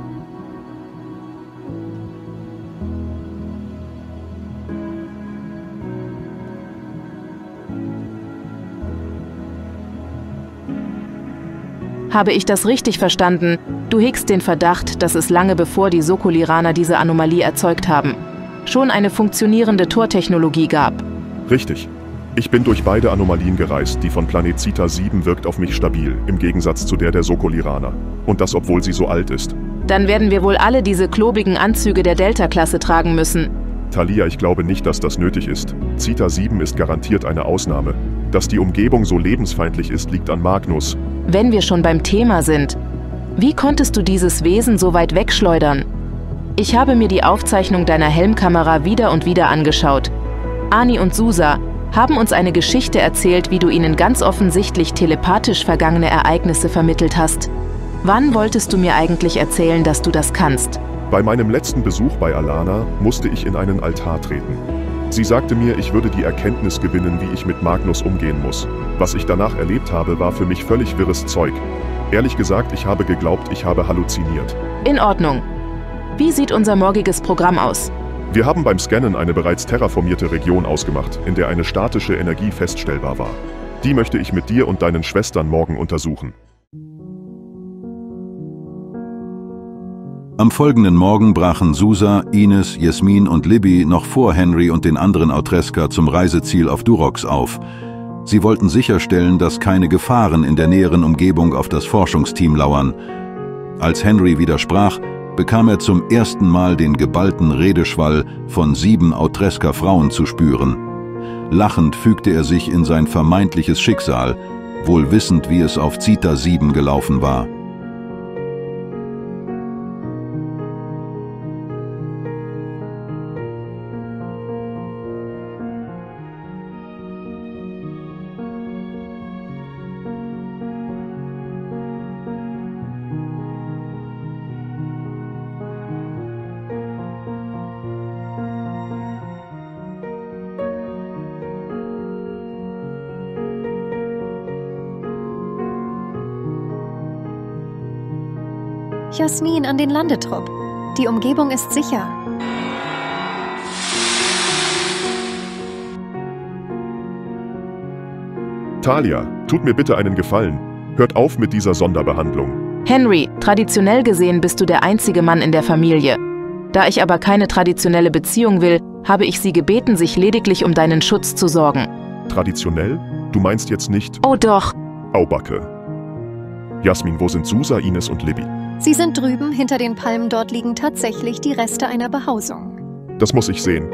Habe ich das richtig verstanden? Du hegst den Verdacht, dass es lange bevor die Sokoliraner diese Anomalie erzeugt haben, schon eine funktionierende Tortechnologie gab. Richtig. Ich bin durch beide Anomalien gereist. Die von Planet Zeta 7 wirkt auf mich stabil, im Gegensatz zu der Sokoliraner. Und das, obwohl sie so alt ist. Dann werden wir wohl alle diese klobigen Anzüge der Delta-Klasse tragen müssen. Talia, ich glaube nicht, dass das nötig ist. Zeta 7 ist garantiert eine Ausnahme. Dass die Umgebung so lebensfeindlich ist, liegt an Magnus. Wenn wir schon beim Thema sind, wie konntest du dieses Wesen so weit wegschleudern? Ich habe mir die Aufzeichnung deiner Helmkamera wieder und wieder angeschaut. Ani und Susa haben uns eine Geschichte erzählt, wie du ihnen ganz offensichtlich telepathisch vergangene Ereignisse vermittelt hast. Wann wolltest du mir eigentlich erzählen, dass du das kannst? Bei meinem letzten Besuch bei Alana musste ich in einen Altar treten. Sie sagte mir, ich würde die Erkenntnis gewinnen, wie ich mit Magnus umgehen muss. Was ich danach erlebt habe, war für mich völlig wirres Zeug. Ehrlich gesagt, ich habe geglaubt, ich habe halluziniert. In Ordnung. Wie sieht unser morgiges Programm aus? Wir haben beim Scannen eine bereits terraformierte Region ausgemacht, in der eine statische Energie feststellbar war. Die möchte ich mit dir und deinen Schwestern morgen untersuchen. Am folgenden Morgen brachen Susa, Ines, Jasmin und Libby noch vor Henry und den anderen Autresker zum Reiseziel auf Durox auf. Sie wollten sicherstellen, dass keine Gefahren in der näheren Umgebung auf das Forschungsteam lauern. Als Henry widersprach, bekam er zum ersten Mal den geballten Redeschwall von 7 Autresker Frauen zu spüren. Lachend fügte er sich in sein vermeintliches Schicksal, wohl wissend, wie es auf Zeta 7 gelaufen war. Jasmin an den Landetrupp. Die Umgebung ist sicher. Talia, tut mir bitte einen Gefallen. Hört auf mit dieser Sonderbehandlung. Henry, traditionell gesehen bist du der einzige Mann in der Familie. Da ich aber keine traditionelle Beziehung will, habe ich sie gebeten, sich lediglich um deinen Schutz zu sorgen. Traditionell? Du meinst jetzt nicht... Oh doch. Aubacke. Jasmin, wo sind Susa, Ines und Libby? Sie sind drüben, hinter den Palmen, dort liegen tatsächlich die Reste einer Behausung. Das muss ich sehen.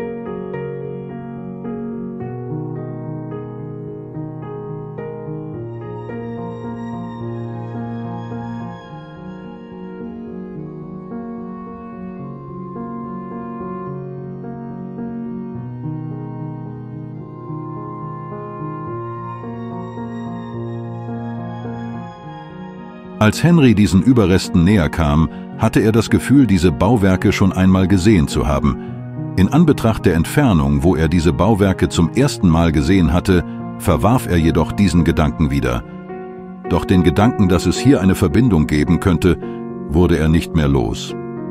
Als Henry diesen Überresten näher kam, hatte er das Gefühl, diese Bauwerke schon einmal gesehen zu haben. In Anbetracht der Entfernung, wo er diese Bauwerke zum ersten Mal gesehen hatte, verwarf er jedoch diesen Gedanken wieder. Doch den Gedanken, dass es hier eine Verbindung geben könnte, wurde er nicht mehr los.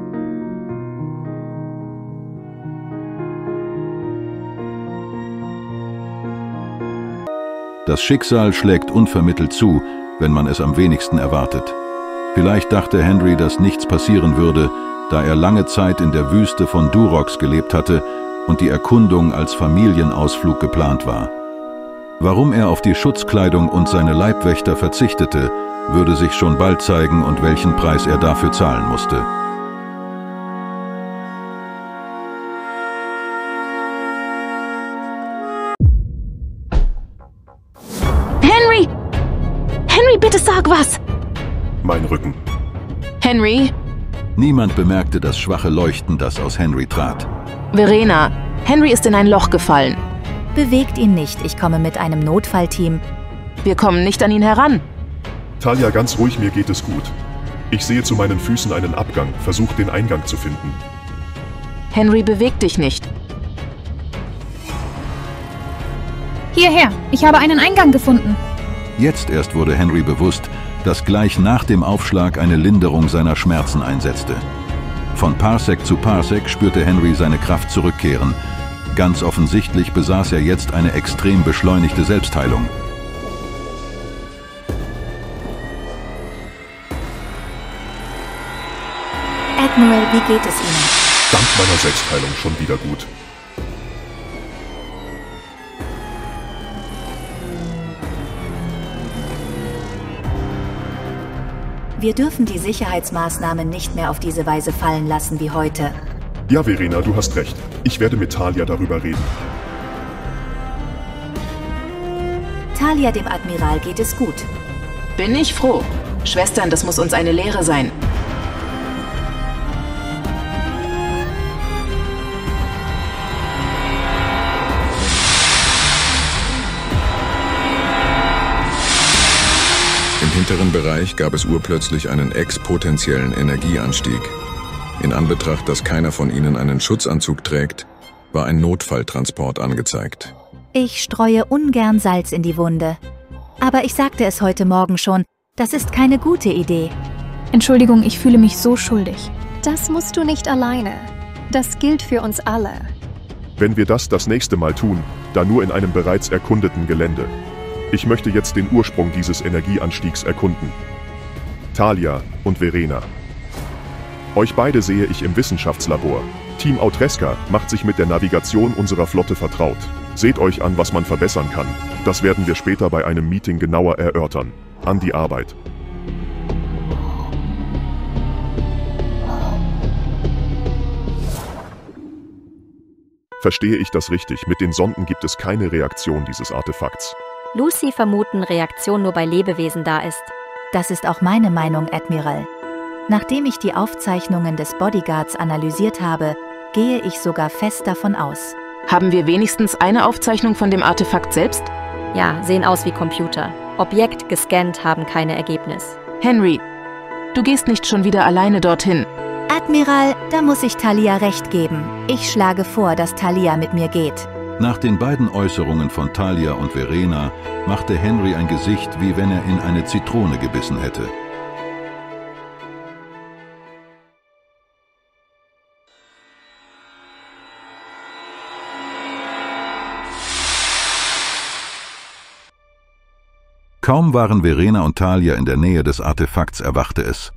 Das Schicksal schlägt unvermittelt zu, wenn man es am wenigsten erwartet. Vielleicht dachte Henry, dass nichts passieren würde, da er lange Zeit in der Wüste von Durox gelebt hatte und die Erkundung als Familienausflug geplant war. Warum er auf die Schutzkleidung und seine Leibwächter verzichtete, würde sich schon bald zeigen und welchen Preis er dafür zahlen musste. Henry! Henry, bitte sag was! Mein Rücken. Henry? Niemand bemerkte das schwache Leuchten, das aus Henry trat. Verena, Henry ist in ein Loch gefallen. Bewegt ihn nicht, ich komme mit einem Notfallteam. Wir kommen nicht an ihn heran. Talia, ganz ruhig, mir geht es gut. Ich sehe zu meinen Füßen einen Abgang, versuch den Eingang zu finden. Henry, beweg dich nicht. Hierher, ich habe einen Eingang gefunden. Jetzt erst wurde Henry bewusst, dass gleich nach dem Aufschlag eine Linderung seiner Schmerzen einsetzte. Von Parsec zu Parsec spürte Henry seine Kraft zurückkehren. Ganz offensichtlich besaß er jetzt eine extrem beschleunigte Selbstheilung. Admiral, wie geht es Ihnen? Dank meiner Selbstheilung schon wieder gut. Wir dürfen die Sicherheitsmaßnahmen nicht mehr auf diese Weise fallen lassen wie heute. Ja, Verena, du hast recht. Ich werde mit Talia darüber reden. Talia, dem Admiral, geht es gut. Bin ich froh. Schwestern, das muss uns eine Lehre sein. Im hinteren Bereich gab es urplötzlich einen exponentiellen Energieanstieg. In Anbetracht, dass keiner von ihnen einen Schutzanzug trägt, war ein Notfalltransport angezeigt. Ich streue ungern Salz in die Wunde. Aber ich sagte es heute Morgen schon, das ist keine gute Idee. Entschuldigung, ich fühle mich so schuldig. Das musst du nicht alleine. Das gilt für uns alle. Wenn wir das nächste Mal tun, dann nur in einem bereits erkundeten Gelände. Ich möchte jetzt den Ursprung dieses Energieanstiegs erkunden. Talia und Verena. Euch beide sehe ich im Wissenschaftslabor. Team Autreska macht sich mit der Navigation unserer Flotte vertraut. Seht euch an, was man verbessern kann. Das werden wir später bei einem Meeting genauer erörtern. An die Arbeit. Verstehe ich das richtig? Mit den Sonden gibt es keine Reaktion dieses Artefakts. Lucy vermuten, Reaktion nur bei Lebewesen da ist. Das ist auch meine Meinung, Admiral. Nachdem ich die Aufzeichnungen des Bodyguards analysiert habe, gehe ich sogar fest davon aus. Haben wir wenigstens eine Aufzeichnung von dem Artefakt selbst? Ja, sehen aus wie Computer. Objekt gescannt, haben keine Ergebnis. Henry, du gehst nicht schon wieder alleine dorthin. Admiral, da muss ich Talia recht geben. Ich schlage vor, dass Talia mit mir geht. Nach den beiden Äußerungen von Talia und Verena machte Henry ein Gesicht, wie wenn er in eine Zitrone gebissen hätte. Kaum waren Verena und Talia in der Nähe des Artefakts, erwachte es.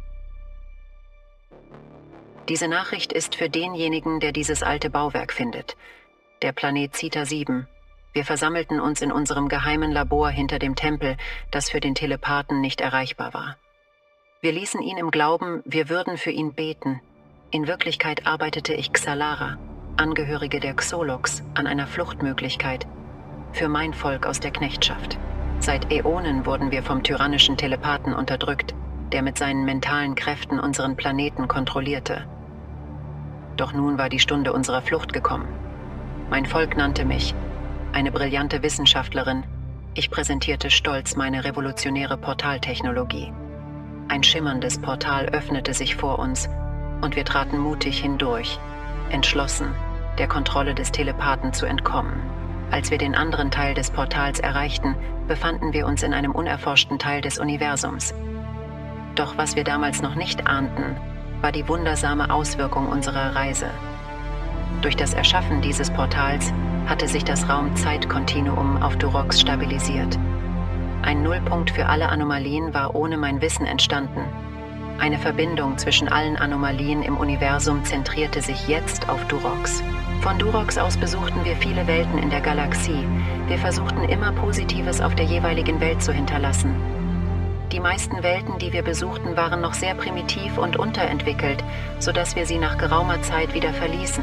Diese Nachricht ist für denjenigen, der dieses alte Bauwerk findet. Der Planet Zeta 7. Wir versammelten uns in unserem geheimen Labor hinter dem Tempel, das für den Telepathen nicht erreichbar war. Wir ließen ihn im Glauben, wir würden für ihn beten. In Wirklichkeit arbeitete ich Xalara, Angehörige der Xolox, an einer Fluchtmöglichkeit für mein Volk aus der Knechtschaft. Seit Äonen wurden wir vom tyrannischen Telepathen unterdrückt, der mit seinen mentalen Kräften unseren Planeten kontrollierte. Doch nun war die Stunde unserer Flucht gekommen. Mein Volk nannte mich eine brillante Wissenschaftlerin. Ich präsentierte stolz meine revolutionäre Portaltechnologie. Ein schimmerndes Portal öffnete sich vor uns und wir traten mutig hindurch, entschlossen, der Kontrolle des Telepathen zu entkommen. Als wir den anderen Teil des Portals erreichten, befanden wir uns in einem unerforschten Teil des Universums. Doch was wir damals noch nicht ahnten, war die wundersame Auswirkung unserer Reise. Durch das Erschaffen dieses Portals hatte sich das Raum-Zeit-Kontinuum auf Durox stabilisiert. Ein Nullpunkt für alle Anomalien war ohne mein Wissen entstanden. Eine Verbindung zwischen allen Anomalien im Universum zentrierte sich jetzt auf Durox. Von Durox aus besuchten wir viele Welten in der Galaxie. Wir versuchten immer Positives auf der jeweiligen Welt zu hinterlassen. Die meisten Welten, die wir besuchten, waren noch sehr primitiv und unterentwickelt, sodass wir sie nach geraumer Zeit wieder verließen.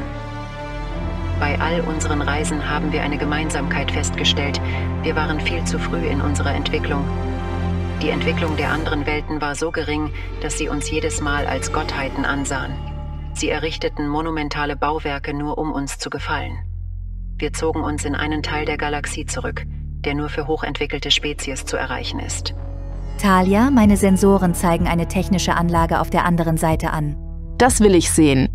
Bei all unseren Reisen haben wir eine Gemeinsamkeit festgestellt. Wir waren viel zu früh in unserer Entwicklung. Die Entwicklung der anderen Welten war so gering, dass sie uns jedes Mal als Gottheiten ansahen. Sie errichteten monumentale Bauwerke nur, um uns zu gefallen. Wir zogen uns in einen Teil der Galaxie zurück, der nur für hochentwickelte Spezies zu erreichen ist. Talia, meine Sensoren zeigen eine technische Anlage auf der anderen Seite an. Das will ich sehen.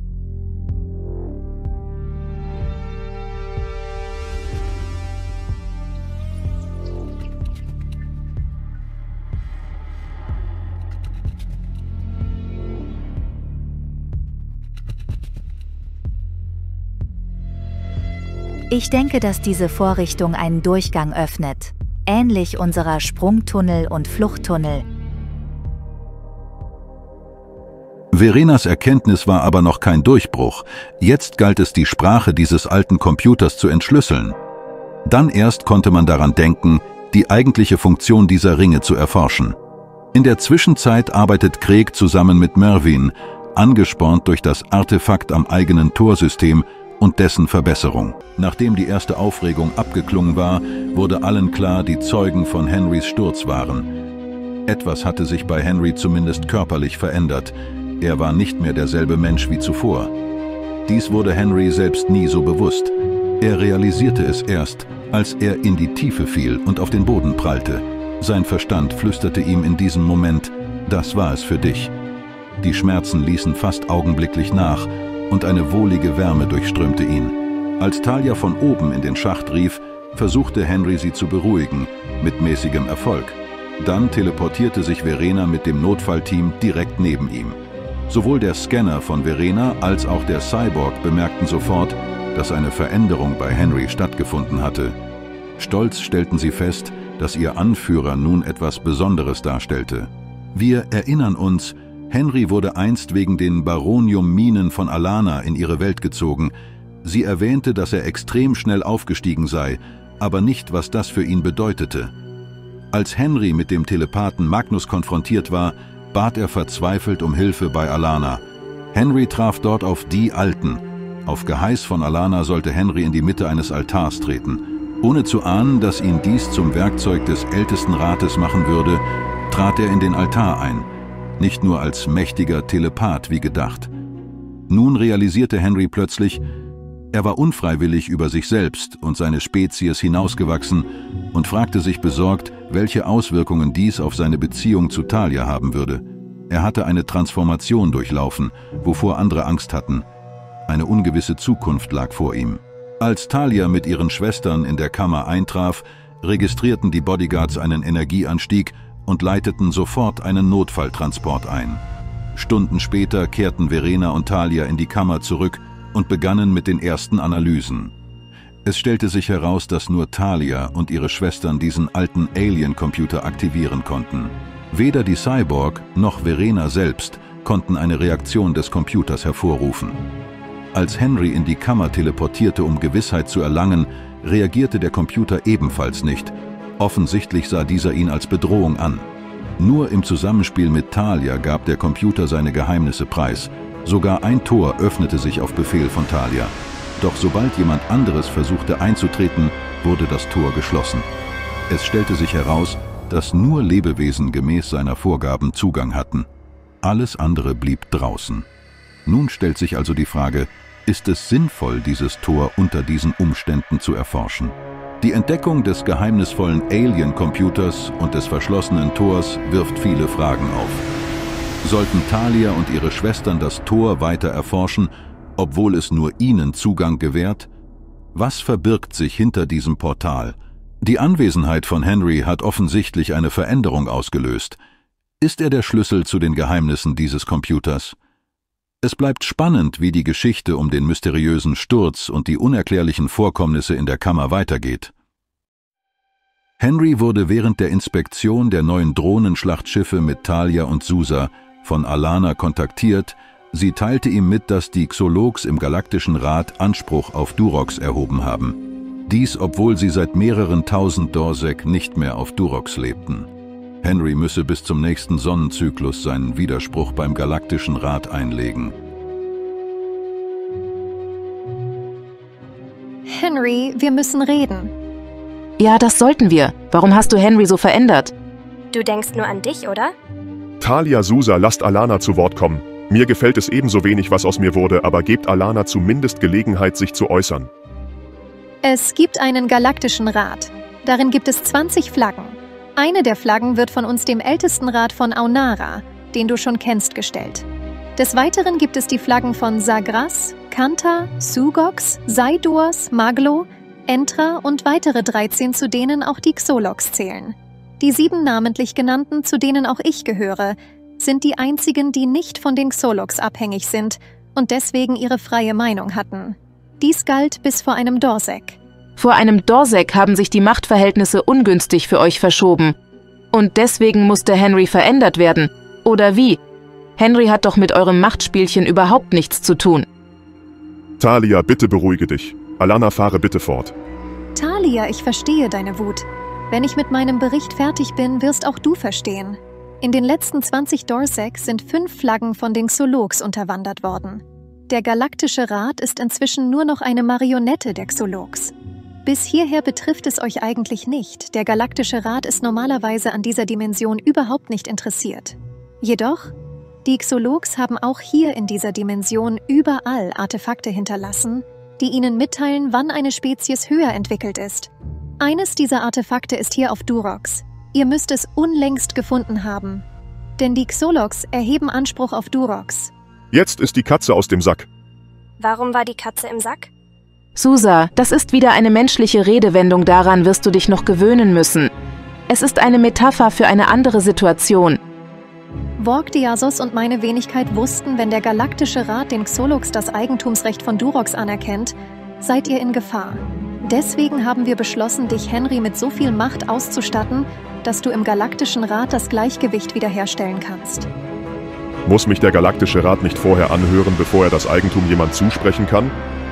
Ich denke, dass diese Vorrichtung einen Durchgang öffnet, ähnlich unserer Sprungtunnel und Fluchttunnel. Verenas Erkenntnis war aber noch kein Durchbruch. Jetzt galt es, die Sprache dieses alten Computers zu entschlüsseln. Dann erst konnte man daran denken, die eigentliche Funktion dieser Ringe zu erforschen. In der Zwischenzeit arbeitet Craig zusammen mit Mervyn, angespornt durch das Artefakt am eigenen Torsystem und dessen Verbesserung. Nachdem die erste Aufregung abgeklungen war, wurde allen klar, die Zeugen von Henrys Sturz waren. Etwas hatte sich bei Henry zumindest körperlich verändert. Er war nicht mehr derselbe Mensch wie zuvor. Dies wurde Henry selbst nie so bewusst. Er realisierte es erst, als er in die Tiefe fiel und auf den Boden prallte. Sein Verstand flüsterte ihm in diesem Moment, das war es für dich. Die Schmerzen ließen fast augenblicklich nach und eine wohlige Wärme durchströmte ihn. Als Talia von oben in den Schacht rief, versuchte Henry sie zu beruhigen, mit mäßigem Erfolg. Dann teleportierte sich Verena mit dem Notfallteam direkt neben ihm. Sowohl der Scanner von Verena als auch der Cyborg bemerkten sofort, dass eine Veränderung bei Henry stattgefunden hatte. Stolz stellten sie fest, dass ihr Anführer nun etwas Besonderes darstellte. Wir erinnern uns, Henry wurde einst wegen den Baronium-Minen von Alana in ihre Welt gezogen. Sie erwähnte, dass er extrem schnell aufgestiegen sei, aber nicht, was das für ihn bedeutete. Als Henry mit dem Telepathen Magnus konfrontiert war, bat er verzweifelt um Hilfe bei Alana. Henry traf dort auf die Alten. Auf Geheiß von Alana sollte Henry in die Mitte eines Altars treten. Ohne zu ahnen, dass ihn dies zum Werkzeug des Ältestenrates machen würde, trat er in den Altar ein. Nicht nur als mächtiger Telepath wie gedacht. Nun realisierte Henry plötzlich, er war unfreiwillig über sich selbst und seine Spezies hinausgewachsen und fragte sich besorgt, welche Auswirkungen dies auf seine Beziehung zu Talia haben würde. Er hatte eine Transformation durchlaufen, wovor andere Angst hatten. Eine ungewisse Zukunft lag vor ihm. Als Talia mit ihren Schwestern in der Kammer eintraf, registrierten die Bodyguards einen Energieanstieg und leiteten sofort einen Notfalltransport ein. Stunden später kehrten Verena und Talia in die Kammer zurück und begannen mit den ersten Analysen. Es stellte sich heraus, dass nur Talia und ihre Schwestern diesen alten Alien-Computer aktivieren konnten. Weder die Cyborg noch Verena selbst konnten eine Reaktion des Computers hervorrufen. Als Henry in die Kammer teleportierte, um Gewissheit zu erlangen, reagierte der Computer ebenfalls nicht. Offensichtlich sah dieser ihn als Bedrohung an. Nur im Zusammenspiel mit Talia gab der Computer seine Geheimnisse preis. Sogar ein Tor öffnete sich auf Befehl von Talia. Doch sobald jemand anderes versuchte einzutreten, wurde das Tor geschlossen. Es stellte sich heraus, dass nur Lebewesen gemäß seiner Vorgaben Zugang hatten. Alles andere blieb draußen. Nun stellt sich also die Frage, ist es sinnvoll, dieses Tor unter diesen Umständen zu erforschen? Die Entdeckung des geheimnisvollen Alien-Computers und des verschlossenen Tors wirft viele Fragen auf. Sollten Talia und ihre Schwestern das Tor weiter erforschen, obwohl es nur ihnen Zugang gewährt? Was verbirgt sich hinter diesem Portal? Die Anwesenheit von Henry hat offensichtlich eine Veränderung ausgelöst. Ist er der Schlüssel zu den Geheimnissen dieses Computers? Es bleibt spannend, wie die Geschichte um den mysteriösen Sturz und die unerklärlichen Vorkommnisse in der Kammer weitergeht. Henry wurde während der Inspektion der neuen Drohnenschlachtschiffe mit Talia und Susa von Alana kontaktiert. Sie teilte ihm mit, dass die Xologs im Galaktischen Rat Anspruch auf Durox erhoben haben. Dies, obwohl sie seit mehreren tausend Dorsek nicht mehr auf Durox lebten. Henry müsse bis zum nächsten Sonnenzyklus seinen Widerspruch beim Galaktischen Rat einlegen. Henry, wir müssen reden. Ja, das sollten wir. Warum hast du Henry so verändert? Du denkst nur an dich, oder? Talia, Susa, lasst Alana zu Wort kommen. Mir gefällt es ebenso wenig, was aus mir wurde, aber gebt Alana zumindest Gelegenheit, sich zu äußern. Es gibt einen Galaktischen Rat. Darin gibt es 20 Flaggen. Eine der Flaggen wird von uns, dem ältesten Rat von Aunara, den du schon kennst, gestellt. Des Weiteren gibt es die Flaggen von Sagras, Kanta, Sugox, Saidors, Maglo, Entra und weitere 13, zu denen auch die Xologs zählen. Die 7 namentlich genannten, zu denen auch ich gehöre, sind die einzigen, die nicht von den Xologs abhängig sind und deswegen ihre freie Meinung hatten. Dies galt bis vor einem Dorsek. Vor einem Dorsek haben sich die Machtverhältnisse ungünstig für euch verschoben. Und deswegen musste Henry verändert werden. Oder wie? Henry hat doch mit eurem Machtspielchen überhaupt nichts zu tun. Talia, bitte beruhige dich. Alana, fahre bitte fort. Talia, ich verstehe deine Wut. Wenn ich mit meinem Bericht fertig bin, wirst auch du verstehen. In den letzten 20 Dorsek sind 5 Flaggen von den Xologs unterwandert worden. Der Galaktische Rat ist inzwischen nur noch eine Marionette der Xologs. Bis hierher betrifft es euch eigentlich nicht. Der Galaktische Rat ist normalerweise an dieser Dimension überhaupt nicht interessiert. Jedoch, die Xologs haben auch hier in dieser Dimension überall Artefakte hinterlassen, die ihnen mitteilen, wann eine Spezies höher entwickelt ist. Eines dieser Artefakte ist hier auf Durox. Ihr müsst es unlängst gefunden haben. Denn die Xologs erheben Anspruch auf Durox. Jetzt ist die Katze aus dem Sack. Warum war die Katze im Sack? Susa, das ist wieder eine menschliche Redewendung, daran wirst du dich noch gewöhnen müssen. Es ist eine Metapher für eine andere Situation. Vorgdiasos und meine Wenigkeit wussten, wenn der Galaktische Rat den Xologs das Eigentumsrecht von Durox anerkennt, seid ihr in Gefahr. Deswegen haben wir beschlossen, dich, Henry, mit so viel Macht auszustatten, dass du im Galaktischen Rat das Gleichgewicht wiederherstellen kannst. Muss mich der Galaktische Rat nicht vorher anhören, bevor er das Eigentum jemand zusprechen kann?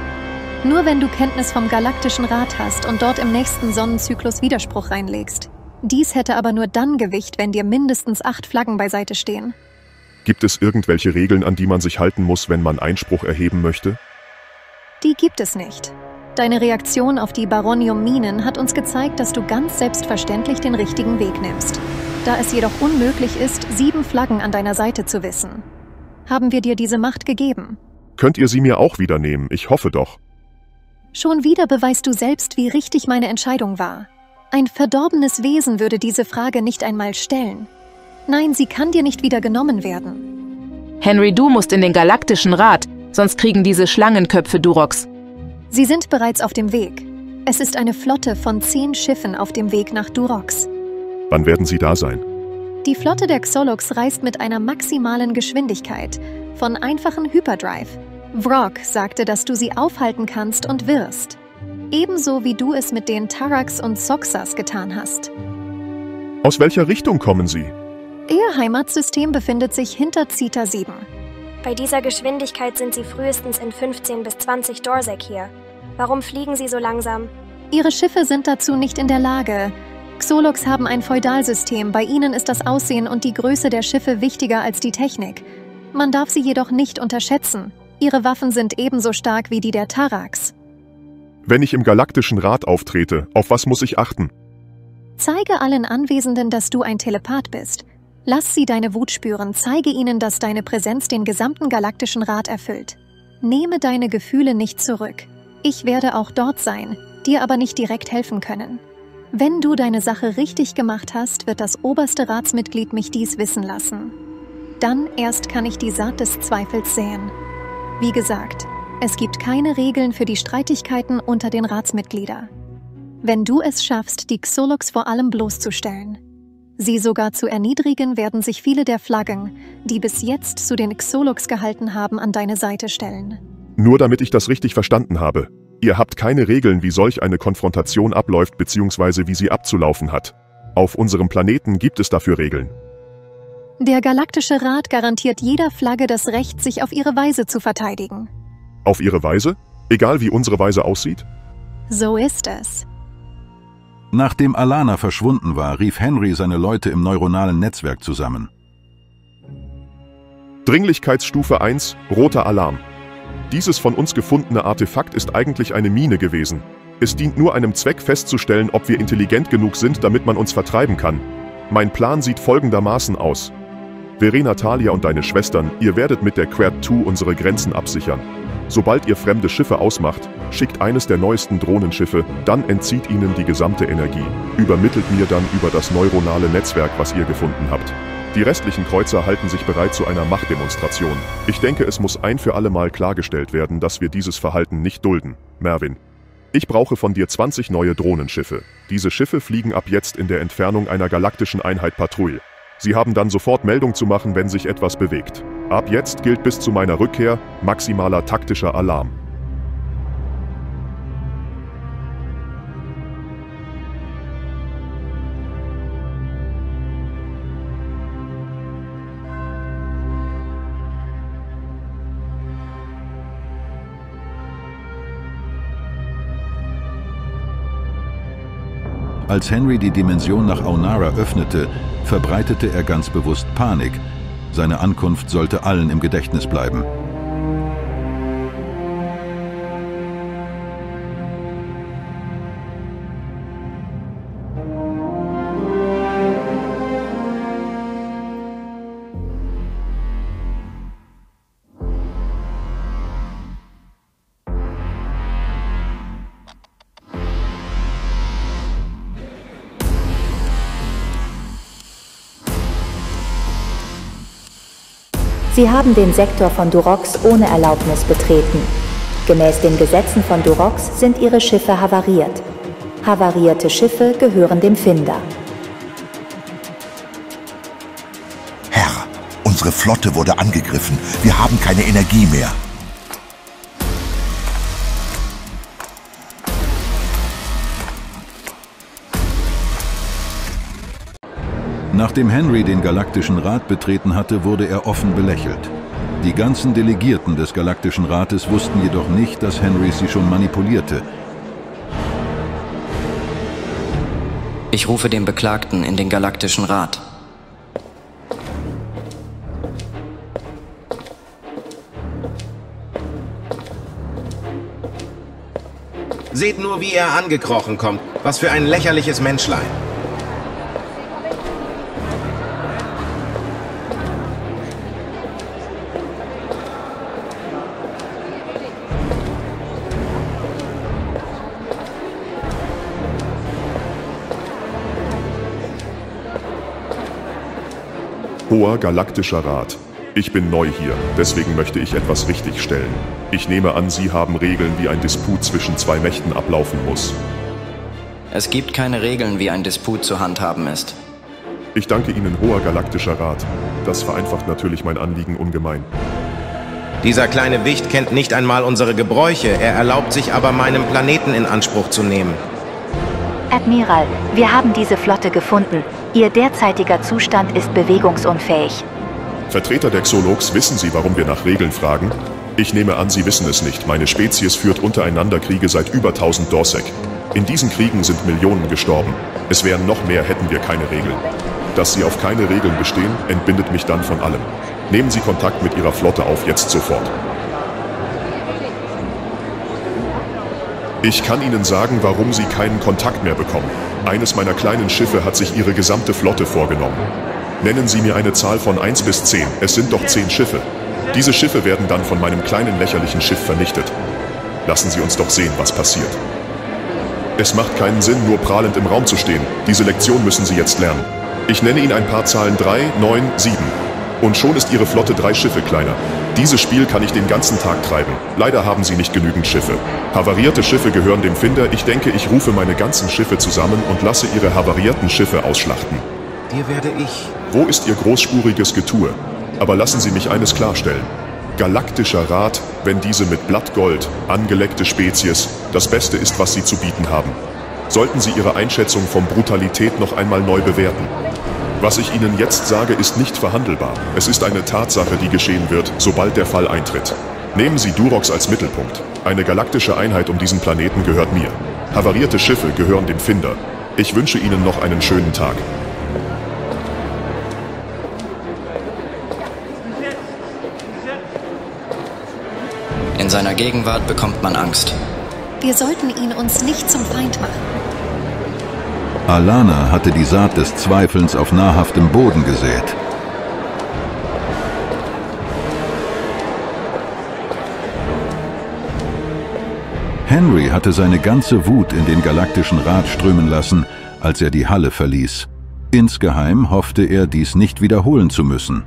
Nur wenn du Kenntnis vom Galaktischen Rat hast und dort im nächsten Sonnenzyklus Widerspruch reinlegst. Dies hätte aber nur dann Gewicht, wenn dir mindestens 8 Flaggen beiseite stehen. Gibt es irgendwelche Regeln, an die man sich halten muss, wenn man Einspruch erheben möchte? Die gibt es nicht. Deine Reaktion auf die Baronium-Minen hat uns gezeigt, dass du ganz selbstverständlich den richtigen Weg nimmst. Da es jedoch unmöglich ist, 7 Flaggen an deiner Seite zu wissen, haben wir dir diese Macht gegeben. Könnt ihr sie mir auch wieder nehmen? Ich hoffe doch. Schon wieder beweist du selbst, wie richtig meine Entscheidung war. Ein verdorbenes Wesen würde diese Frage nicht einmal stellen. Nein, sie kann dir nicht wieder genommen werden. Henry, du musst in den Galaktischen Rat, sonst kriegen diese Schlangenköpfe Durox. Sie sind bereits auf dem Weg. Es ist eine Flotte von 10 Schiffen auf dem Weg nach Durox. Wann werden sie da sein? Die Flotte der Xologs reist mit einer maximalen Geschwindigkeit von einfachen Hyperdrive. Vrock sagte, dass du sie aufhalten kannst und wirst. Ebenso wie du es mit den Tarax und Soxas getan hast. Aus welcher Richtung kommen sie? Ihr Heimatsystem befindet sich hinter Zeta 7. Bei dieser Geschwindigkeit sind sie frühestens in 15 bis 20 Dorsek hier. Warum fliegen sie so langsam? Ihre Schiffe sind dazu nicht in der Lage. Xoloks haben ein Feudalsystem, bei ihnen ist das Aussehen und die Größe der Schiffe wichtiger als die Technik. Man darf sie jedoch nicht unterschätzen. Ihre Waffen sind ebenso stark wie die der Tarax. Wenn ich im Galaktischen Rat auftrete, auf was muss ich achten? Zeige allen Anwesenden, dass du ein Telepath bist. Lass sie deine Wut spüren, zeige ihnen, dass deine Präsenz den gesamten Galaktischen Rat erfüllt. Nehme deine Gefühle nicht zurück. Ich werde auch dort sein, dir aber nicht direkt helfen können. Wenn du deine Sache richtig gemacht hast, wird das oberste Ratsmitglied mich dies wissen lassen. Dann erst kann ich die Saat des Zweifels säen. Wie gesagt, es gibt keine Regeln für die Streitigkeiten unter den Ratsmitgliedern. Wenn du es schaffst, die Xoloks vor allem bloßzustellen, sie sogar zu erniedrigen, werden sich viele der Flaggen, die bis jetzt zu den Xoloks gehalten haben, an deine Seite stellen. Nur damit ich das richtig verstanden habe. Ihr habt keine Regeln, wie solch eine Konfrontation abläuft bzw. wie sie abzulaufen hat. Auf unserem Planeten gibt es dafür Regeln. Der Galaktische Rat garantiert jeder Flagge das Recht, sich auf ihre Weise zu verteidigen. Auf ihre Weise? Egal wie unsere Weise aussieht? So ist es. Nachdem Alana verschwunden war, rief Henry seine Leute im neuronalen Netzwerk zusammen. Dringlichkeitsstufe 1, roter Alarm. Dieses von uns gefundene Artefakt ist eigentlich eine Mine gewesen. Es dient nur einem Zweck festzustellen, ob wir intelligent genug sind, damit man uns vertreiben kann. Mein Plan sieht folgendermaßen aus. Verena, Talia und deine Schwestern, ihr werdet mit der Quert 2 unsere Grenzen absichern. Sobald ihr fremde Schiffe ausmacht, schickt eines der neuesten Drohnenschiffe, dann entzieht ihnen die gesamte Energie. Übermittelt mir dann über das neuronale Netzwerk, was ihr gefunden habt. Die restlichen Kreuzer halten sich bereit zu einer Machtdemonstration. Ich denke, es muss ein für alle Mal klargestellt werden, dass wir dieses Verhalten nicht dulden. Mervin, ich brauche von dir 20 neue Drohnenschiffe. Diese Schiffe fliegen ab jetzt in der Entfernung einer galaktischen Einheit Patrouille. Sie haben dann sofort Meldung zu machen, wenn sich etwas bewegt. Ab jetzt gilt bis zu meiner Rückkehr maximaler taktischer Alarm. Als Henry die Dimension nach Aunara öffnete, verbreitete er ganz bewusst Panik. Seine Ankunft sollte allen im Gedächtnis bleiben. Sie haben den Sektor von Durox ohne Erlaubnis betreten. Gemäß den Gesetzen von Durox sind Ihre Schiffe havariert. Havarierte Schiffe gehören dem Finder. Herr, unsere Flotte wurde angegriffen. Wir haben keine Energie mehr. Nachdem Henry den Galaktischen Rat betreten hatte, wurde er offen belächelt. Die ganzen Delegierten des Galaktischen Rates wussten jedoch nicht, dass Henry sie schon manipulierte. Ich rufe den Beklagten in den Galaktischen Rat. Seht nur, wie er angekrochen kommt. Was für ein lächerliches Menschlein. Hoher Galaktischer Rat. Ich bin neu hier, deswegen möchte ich etwas richtigstellen. Ich nehme an, Sie haben Regeln, wie ein Disput zwischen zwei Mächten ablaufen muss. Es gibt keine Regeln, wie ein Disput zu handhaben ist. Ich danke Ihnen, Hoher Galaktischer Rat. Das vereinfacht natürlich mein Anliegen ungemein. Dieser kleine Wicht kennt nicht einmal unsere Gebräuche, er erlaubt sich aber, meinen Planeten in Anspruch zu nehmen. Admiral, wir haben diese Flotte gefunden. Ihr derzeitiger Zustand ist bewegungsunfähig. Vertreter der Xoloks, wissen Sie, warum wir nach Regeln fragen? Ich nehme an, Sie wissen es nicht. Meine Spezies führt untereinander Kriege seit über 1000 Dorsek. In diesen Kriegen sind Millionen gestorben. Es wären noch mehr, hätten wir keine Regeln. Dass Sie auf keine Regeln bestehen, entbindet mich dann von allem. Nehmen Sie Kontakt mit Ihrer Flotte auf, jetzt sofort. Ich kann Ihnen sagen, warum Sie keinen Kontakt mehr bekommen. Eines meiner kleinen Schiffe hat sich Ihre gesamte Flotte vorgenommen. Nennen Sie mir eine Zahl von 1 bis 10. Es sind doch 10 Schiffe. Diese Schiffe werden dann von meinem kleinen lächerlichen Schiff vernichtet. Lassen Sie uns doch sehen, was passiert. Es macht keinen Sinn, nur prahlend im Raum zu stehen. Diese Lektion müssen Sie jetzt lernen. Ich nenne Ihnen ein paar Zahlen: 3, 9, 7. Und schon ist Ihre Flotte 3 Schiffe kleiner. Dieses Spiel kann ich den ganzen Tag treiben. Leider haben Sie nicht genügend Schiffe. Havarierte Schiffe gehören dem Finder. Ich denke, ich rufe meine ganzen Schiffe zusammen und lasse Ihre havarierten Schiffe ausschlachten. Dir werde ich... Wo ist Ihr großspuriges Getue? Aber lassen Sie mich eines klarstellen. Galaktischer Rat, wenn diese mit Blattgold, angeleckte Spezies, das Beste ist, was Sie zu bieten haben. Sollten Sie Ihre Einschätzung von Brutalität noch einmal neu bewerten. Was ich Ihnen jetzt sage, ist nicht verhandelbar. Es ist eine Tatsache, die geschehen wird, sobald der Fall eintritt. Nehmen Sie Durox als Mittelpunkt. Eine galaktische Einheit um diesen Planeten gehört mir. Havarierte Schiffe gehören dem Finder. Ich wünsche Ihnen noch einen schönen Tag. In seiner Gegenwart bekommt man Angst. Wir sollten ihn uns nicht zum Feind machen. Alana hatte die Saat des Zweifelns auf nahrhaftem Boden gesät. Henry hatte seine ganze Wut in den Galaktischen Rat strömen lassen, als er die Halle verließ. Insgeheim hoffte er, dies nicht wiederholen zu müssen.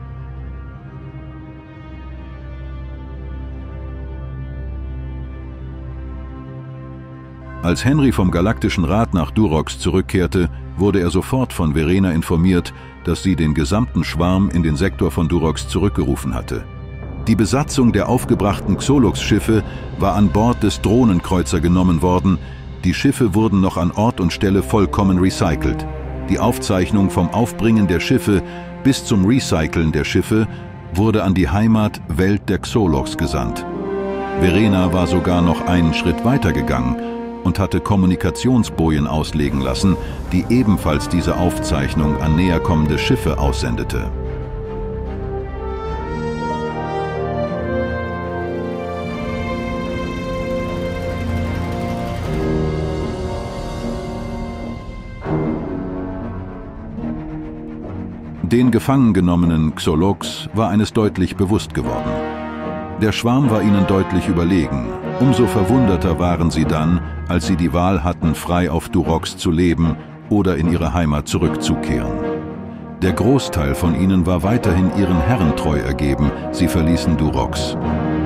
Als Henry vom Galaktischen Rat nach Durox zurückkehrte, wurde er sofort von Verena informiert, dass sie den gesamten Schwarm in den Sektor von Durox zurückgerufen hatte. Die Besatzung der aufgebrachten Xolox-Schiffe war an Bord des Drohnenkreuzer genommen worden. Die Schiffe wurden noch an Ort und Stelle vollkommen recycelt. Die Aufzeichnung vom Aufbringen der Schiffe bis zum Recyceln der Schiffe wurde an die Heimat Welt der Xolox gesandt. Verena war sogar noch einen Schritt weiter gegangen und hatte Kommunikationsbojen auslegen lassen, die ebenfalls diese Aufzeichnung an näherkommende Schiffe aussendete. Den gefangen genommenen Xoloks war eines deutlich bewusst geworden. Der Schwarm war ihnen deutlich überlegen. Umso verwunderter waren sie dann, als sie die Wahl hatten, frei auf Durox zu leben oder in ihre Heimat zurückzukehren. Der Großteil von ihnen war weiterhin ihren Herren treu ergeben. Sie verließen Durox.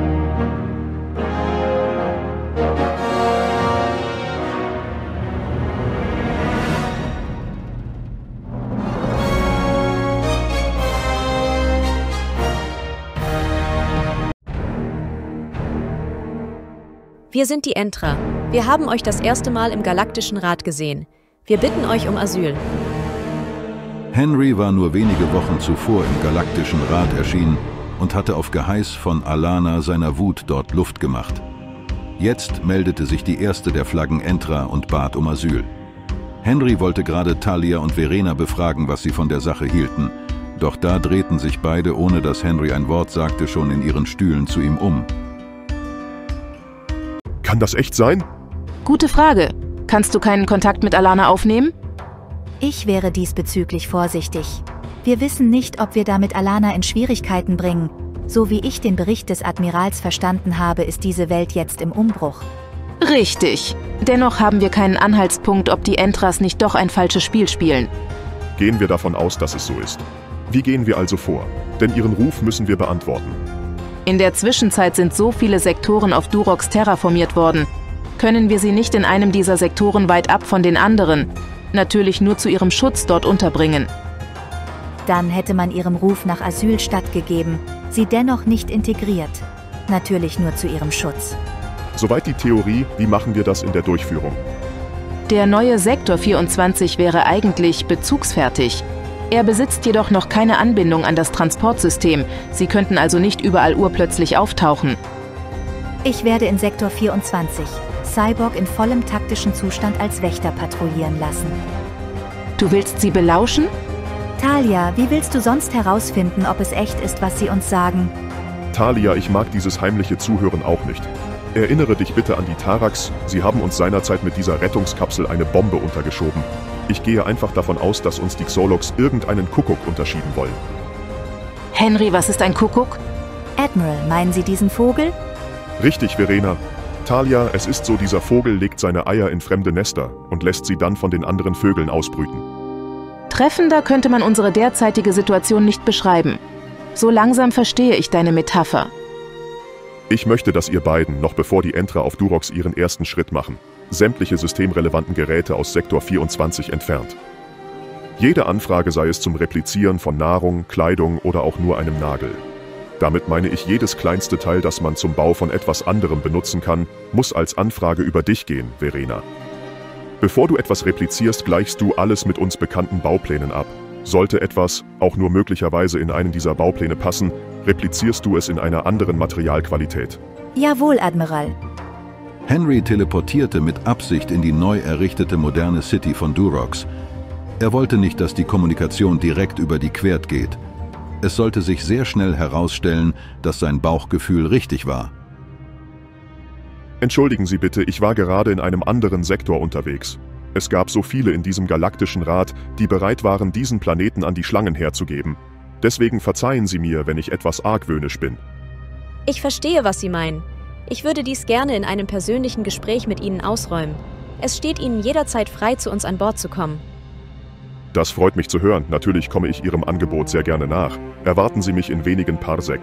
Wir sind die Entra. Wir haben euch das erste Mal im Galaktischen Rat gesehen. Wir bitten euch um Asyl. Henry war nur wenige Wochen zuvor im Galaktischen Rat erschienen und hatte auf Geheiß von Alana seiner Wut dort Luft gemacht. Jetzt meldete sich die erste der Flaggen Entra und bat um Asyl. Henry wollte gerade Thalia und Verena befragen, was sie von der Sache hielten. Doch da drehten sich beide, ohne dass Henry ein Wort sagte, schon in ihren Stühlen zu ihm um. Kann das echt sein? Gute Frage. Kannst du keinen Kontakt mit Alana aufnehmen? Ich wäre diesbezüglich vorsichtig. Wir wissen nicht, ob wir damit Alana in Schwierigkeiten bringen. So wie ich den Bericht des Admirals verstanden habe, ist diese Welt jetzt im Umbruch. Richtig. Dennoch haben wir keinen Anhaltspunkt, ob die Entras nicht doch ein falsches Spiel spielen. Gehen wir davon aus, dass es so ist. Wie gehen wir also vor? Denn ihren Ruf müssen wir beantworten. In der Zwischenzeit sind so viele Sektoren auf Durox terraformiert worden. Können wir sie nicht in einem dieser Sektoren weit ab von den anderen, natürlich nur zu ihrem Schutz dort unterbringen? Dann hätte man ihrem Ruf nach Asyl stattgegeben, sie dennoch nicht integriert. natürlich nur zu ihrem Schutz. Soweit die Theorie, wie machen wir das in der Durchführung? Der neue Sektor 24 wäre eigentlich bezugsfertig. Er besitzt jedoch noch keine Anbindung an das Transportsystem. Sie könnten also nicht überall urplötzlich auftauchen. Ich werde in Sektor 24 Cyborg in vollem taktischen Zustand als Wächter patrouillieren lassen. Du willst sie belauschen? Talia, wie willst du sonst herausfinden, ob es echt ist, was sie uns sagen? Talia, ich mag dieses heimliche Zuhören auch nicht. Erinnere dich bitte an die Tarax, sie haben uns seinerzeit mit dieser Rettungskapsel eine Bombe untergeschoben. Ich gehe einfach davon aus, dass uns die Xoloks irgendeinen Kuckuck unterschieben wollen. Henry, was ist ein Kuckuck? Admiral, meinen Sie diesen Vogel? Richtig, Verena. Talia, es ist so, dieser Vogel legt seine Eier in fremde Nester und lässt sie dann von den anderen Vögeln ausbrüten. Treffender könnte man unsere derzeitige Situation nicht beschreiben. So langsam verstehe ich deine Metapher. Ich möchte, dass ihr beiden, noch bevor die Entra auf Durox ihren ersten Schritt machen, sämtliche systemrelevanten Geräte aus Sektor 24 entfernt. Jede Anfrage, sei es zum Replizieren von Nahrung, Kleidung oder auch nur einem Nagel. Damit meine ich jedes kleinste Teil, das man zum Bau von etwas anderem benutzen kann, muss als Anfrage über dich gehen, Verena. Bevor du etwas replizierst, gleichst du alles mit uns bekannten Bauplänen ab. Sollte etwas, auch nur möglicherweise in einen dieser Baupläne passen, replizierst du es in einer anderen Materialqualität. Jawohl, Admiral. Henry teleportierte mit Absicht in die neu errichtete moderne City von Durox. Er wollte nicht, dass die Kommunikation direkt über die Quert geht. Es sollte sich sehr schnell herausstellen, dass sein Bauchgefühl richtig war. Entschuldigen Sie bitte, ich war gerade in einem anderen Sektor unterwegs. Es gab so viele in diesem galaktischen Rat, die bereit waren, diesen Planeten an die Schlangen herzugeben. Deswegen verzeihen Sie mir, wenn ich etwas argwöhnisch bin. Ich verstehe, was Sie meinen. Ich würde dies gerne in einem persönlichen Gespräch mit Ihnen ausräumen. Es steht Ihnen jederzeit frei, zu uns an Bord zu kommen. Das freut mich zu hören. Natürlich komme ich Ihrem Angebot sehr gerne nach. Erwarten Sie mich in wenigen Parsec.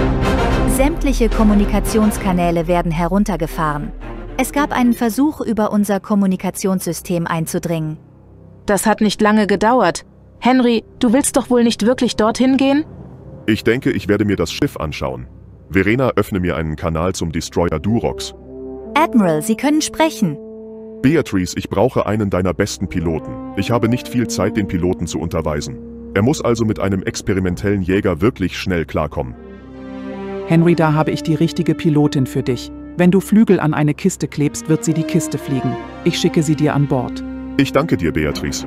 Sämtliche Kommunikationskanäle werden heruntergefahren. Es gab einen Versuch, über unser Kommunikationssystem einzudringen. Das hat nicht lange gedauert. Henry, du willst doch wohl nicht wirklich dorthin gehen? Ich denke, ich werde mir das Schiff anschauen. Verena, öffne mir einen Kanal zum Destroyer Durox. Admiral, Sie können sprechen. Beatrice, ich brauche einen deiner besten Piloten. Ich habe nicht viel Zeit, den Piloten zu unterweisen. Er muss also mit einem experimentellen Jäger wirklich schnell klarkommen. Henry, da habe ich die richtige Pilotin für dich. Wenn du Flügel an eine Kiste klebst, wird sie die Kiste fliegen. Ich schicke sie dir an Bord. Ich danke dir, Beatrice.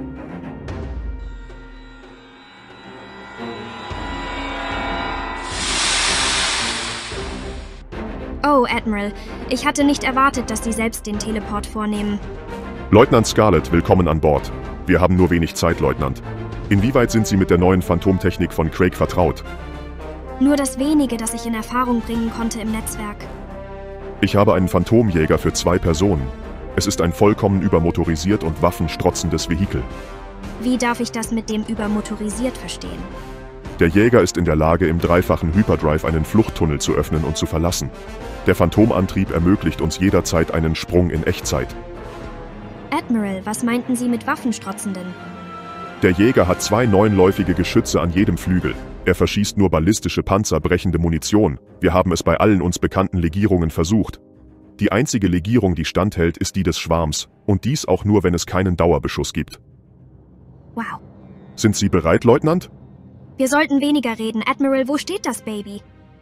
Oh, Admiral, ich hatte nicht erwartet, dass Sie selbst den Teleport vornehmen. Leutnant Scarlett, willkommen an Bord. Wir haben nur wenig Zeit, Leutnant. Inwieweit sind Sie mit der neuen Phantomtechnik von Craig vertraut? Nur das wenige, das ich in Erfahrung bringen konnte im Netzwerk. Ich habe einen Phantomjäger für 2 Personen. Es ist ein vollkommen übermotorisiert und waffenstrotzendes Vehikel. Wie darf ich das mit dem übermotorisiert verstehen? Der Jäger ist in der Lage, im dreifachen Hyperdrive einen Fluchttunnel zu öffnen und zu verlassen. Der Phantomantrieb ermöglicht uns jederzeit einen Sprung in Echtzeit. Admiral, was meinten Sie mit Waffenstrotzenden? Der Jäger hat 2 neunläufige Geschütze an jedem Flügel. Er verschießt nur ballistische panzerbrechende Munition. Wir haben es bei allen uns bekannten Legierungen versucht. Die einzige Legierung, die standhält, ist die des Schwarms. Und dies auch nur, wenn es keinen Dauerbeschuss gibt. Wow. Sind Sie bereit, Leutnant? Wir sollten weniger reden. Admiral, wo steht das Baby?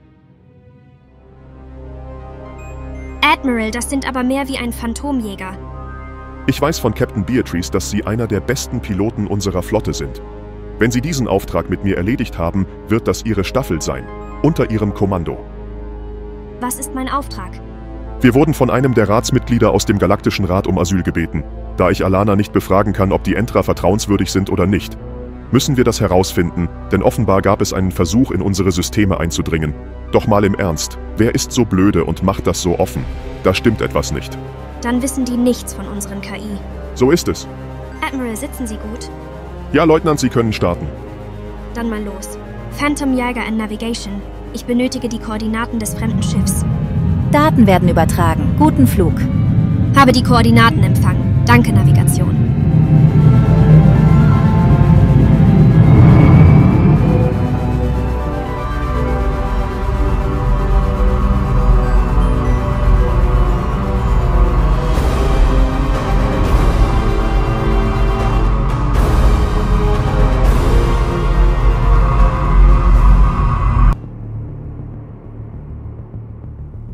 Admiral, das sind aber mehr wie ein Phantomjäger. Ich weiß von Captain Beatrice, dass Sie einer der besten Piloten unserer Flotte sind. Wenn Sie diesen Auftrag mit mir erledigt haben, wird das Ihre Staffel sein. Unter Ihrem Kommando. Was ist mein Auftrag? Wir wurden von einem der Ratsmitglieder aus dem Galaktischen Rat um Asyl gebeten. Da ich Alana nicht befragen kann, ob die Entra vertrauenswürdig sind oder nicht, müssen wir das herausfinden, denn offenbar gab es einen Versuch, in unsere Systeme einzudringen. Doch mal im Ernst, wer ist so blöde und macht das so offen? Da stimmt etwas nicht. Dann wissen die nichts von unseren KI. So ist es. Admiral, sitzen Sie gut? Ja, Leutnant, Sie können starten. Dann mal los. Phantom Jäger and Navigation. Ich benötige die Koordinaten des fremden Schiffs. Daten werden übertragen. Guten Flug. Habe die Koordinaten empfangen. Danke, Navigation.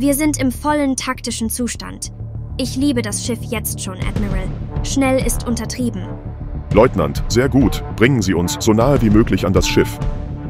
Wir sind im vollen taktischen Zustand. Ich liebe das Schiff jetzt schon, Admiral. Schnell ist untertrieben. Leutnant, sehr gut. Bringen Sie uns so nahe wie möglich an das Schiff.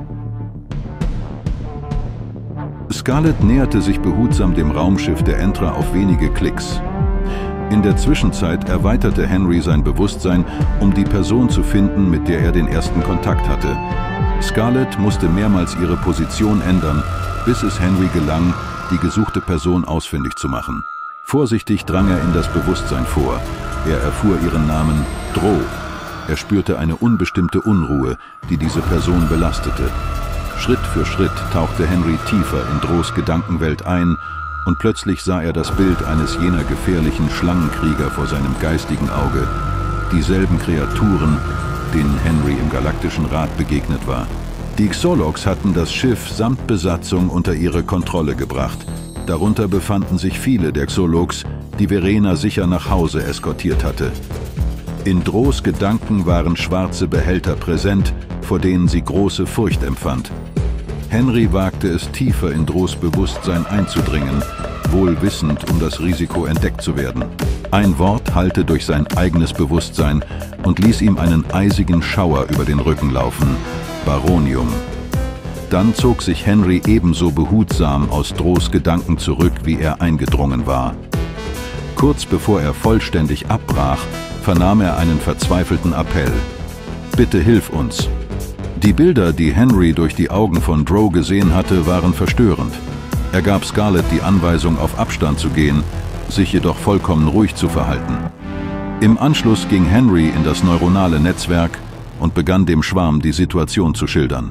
Scarlett näherte sich behutsam dem Raumschiff der Entra auf wenige Klicks. In der Zwischenzeit erweiterte Henry sein Bewusstsein, um die Person zu finden, mit der er den ersten Kontakt hatte. Scarlett musste mehrmals ihre Position ändern, bis es Henry gelang, die gesuchte Person ausfindig zu machen. Vorsichtig drang er in das Bewusstsein vor. Er erfuhr ihren Namen Drow. Er spürte eine unbestimmte Unruhe, die diese Person belastete. Schritt für Schritt tauchte Henry tiefer in Drows Gedankenwelt ein und plötzlich sah er das Bild eines jener gefährlichen Schlangenkrieger vor seinem geistigen Auge. Dieselben Kreaturen, denen Henry im Galaktischen Rat begegnet war. Die Xoloks hatten das Schiff samt Besatzung unter ihre Kontrolle gebracht. Darunter befanden sich viele der Xoloks, die Verena sicher nach Hause eskortiert hatte. In Drows Gedanken waren schwarze Behälter präsent, vor denen sie große Furcht empfand. Henry wagte es, tiefer in Drows Bewusstsein einzudringen, wohl wissend um das Risiko, entdeckt zu werden. Ein Wort hallte durch sein eigenes Bewusstsein und ließ ihm einen eisigen Schauer über den Rücken laufen: Baronium. Dann zog sich Henry ebenso behutsam aus Drows Gedanken zurück, wie er eingedrungen war. Kurz bevor er vollständig abbrach, vernahm er einen verzweifelten Appell: »Bitte hilf uns!« Die Bilder, die Henry durch die Augen von Drow gesehen hatte, waren verstörend. Er gab Scarlett die Anweisung, auf Abstand zu gehen, sich jedoch vollkommen ruhig zu verhalten. Im Anschluss ging Henry in das neuronale Netzwerk und begann dem Schwarm die Situation zu schildern.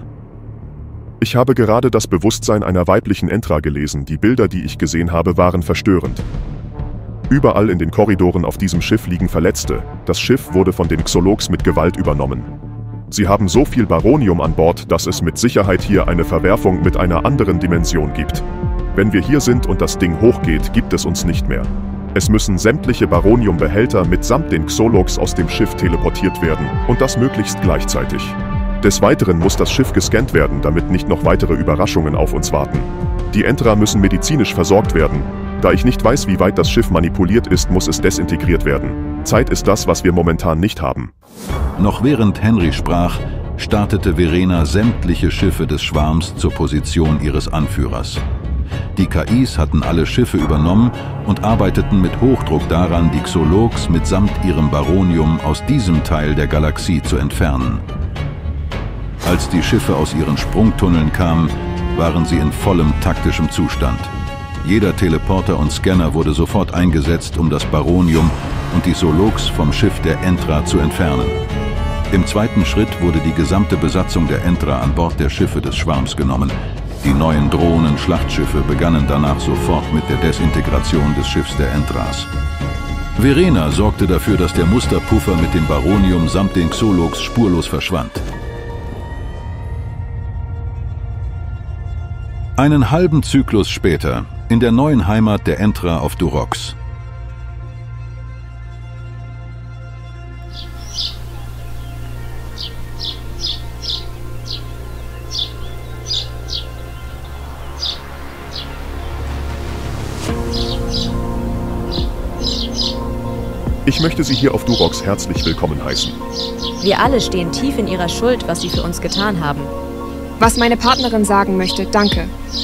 Ich habe gerade das Bewusstsein einer weiblichen Entra gelesen. Die Bilder, die ich gesehen habe, waren verstörend. Überall in den Korridoren auf diesem Schiff liegen Verletzte. Das Schiff wurde von den Xoloks mit Gewalt übernommen. Sie haben so viel Baronium an Bord, dass es mit Sicherheit hier eine Verwerfung mit einer anderen Dimension gibt. Wenn wir hier sind und das Ding hochgeht, gibt es uns nicht mehr. Es müssen sämtliche Baroniumbehälter mitsamt den Xoloks aus dem Schiff teleportiert werden, und das möglichst gleichzeitig. Des Weiteren muss das Schiff gescannt werden, damit nicht noch weitere Überraschungen auf uns warten. Die Entra müssen medizinisch versorgt werden. Da ich nicht weiß, wie weit das Schiff manipuliert ist, muss es desintegriert werden. Zeit ist das, was wir momentan nicht haben. Noch während Henry sprach, startete Verena sämtliche Schiffe des Schwarms zur Position ihres Anführers. Die KIs hatten alle Schiffe übernommen und arbeiteten mit Hochdruck daran, die Xoloks mitsamt ihrem Baronium aus diesem Teil der Galaxie zu entfernen. Als die Schiffe aus ihren Sprungtunneln kamen, waren sie in vollem taktischem Zustand. Jeder Teleporter und Scanner wurde sofort eingesetzt, um das Baronium und die Xoloks vom Schiff der Entra zu entfernen. Im zweiten Schritt wurde die gesamte Besatzung der Entra an Bord der Schiffe des Schwarms genommen. Die neuen Drohnen-Schlachtschiffe begannen danach sofort mit der Desintegration des Schiffs der Entras. Verena sorgte dafür, dass der Musterpuffer mit dem Baronium samt den Xoloks spurlos verschwand. Einen halben Zyklus später, in der neuen Heimat der Entra auf Durox. Ich möchte Sie hier auf Durox herzlich willkommen heißen. Wir alle stehen tief in Ihrer Schuld, was Sie für uns getan haben. Was meine Partnerin sagen möchte, danke.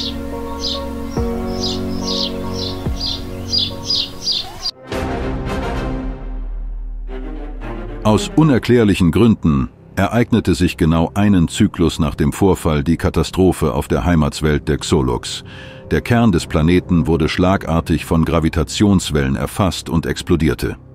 Aus unerklärlichen Gründen ereignete sich genau einen Zyklus nach dem Vorfall die Katastrophe auf der Heimatswelt der Xoloks. Der Kern des Planeten wurde schlagartig von Gravitationswellen erfasst und explodierte.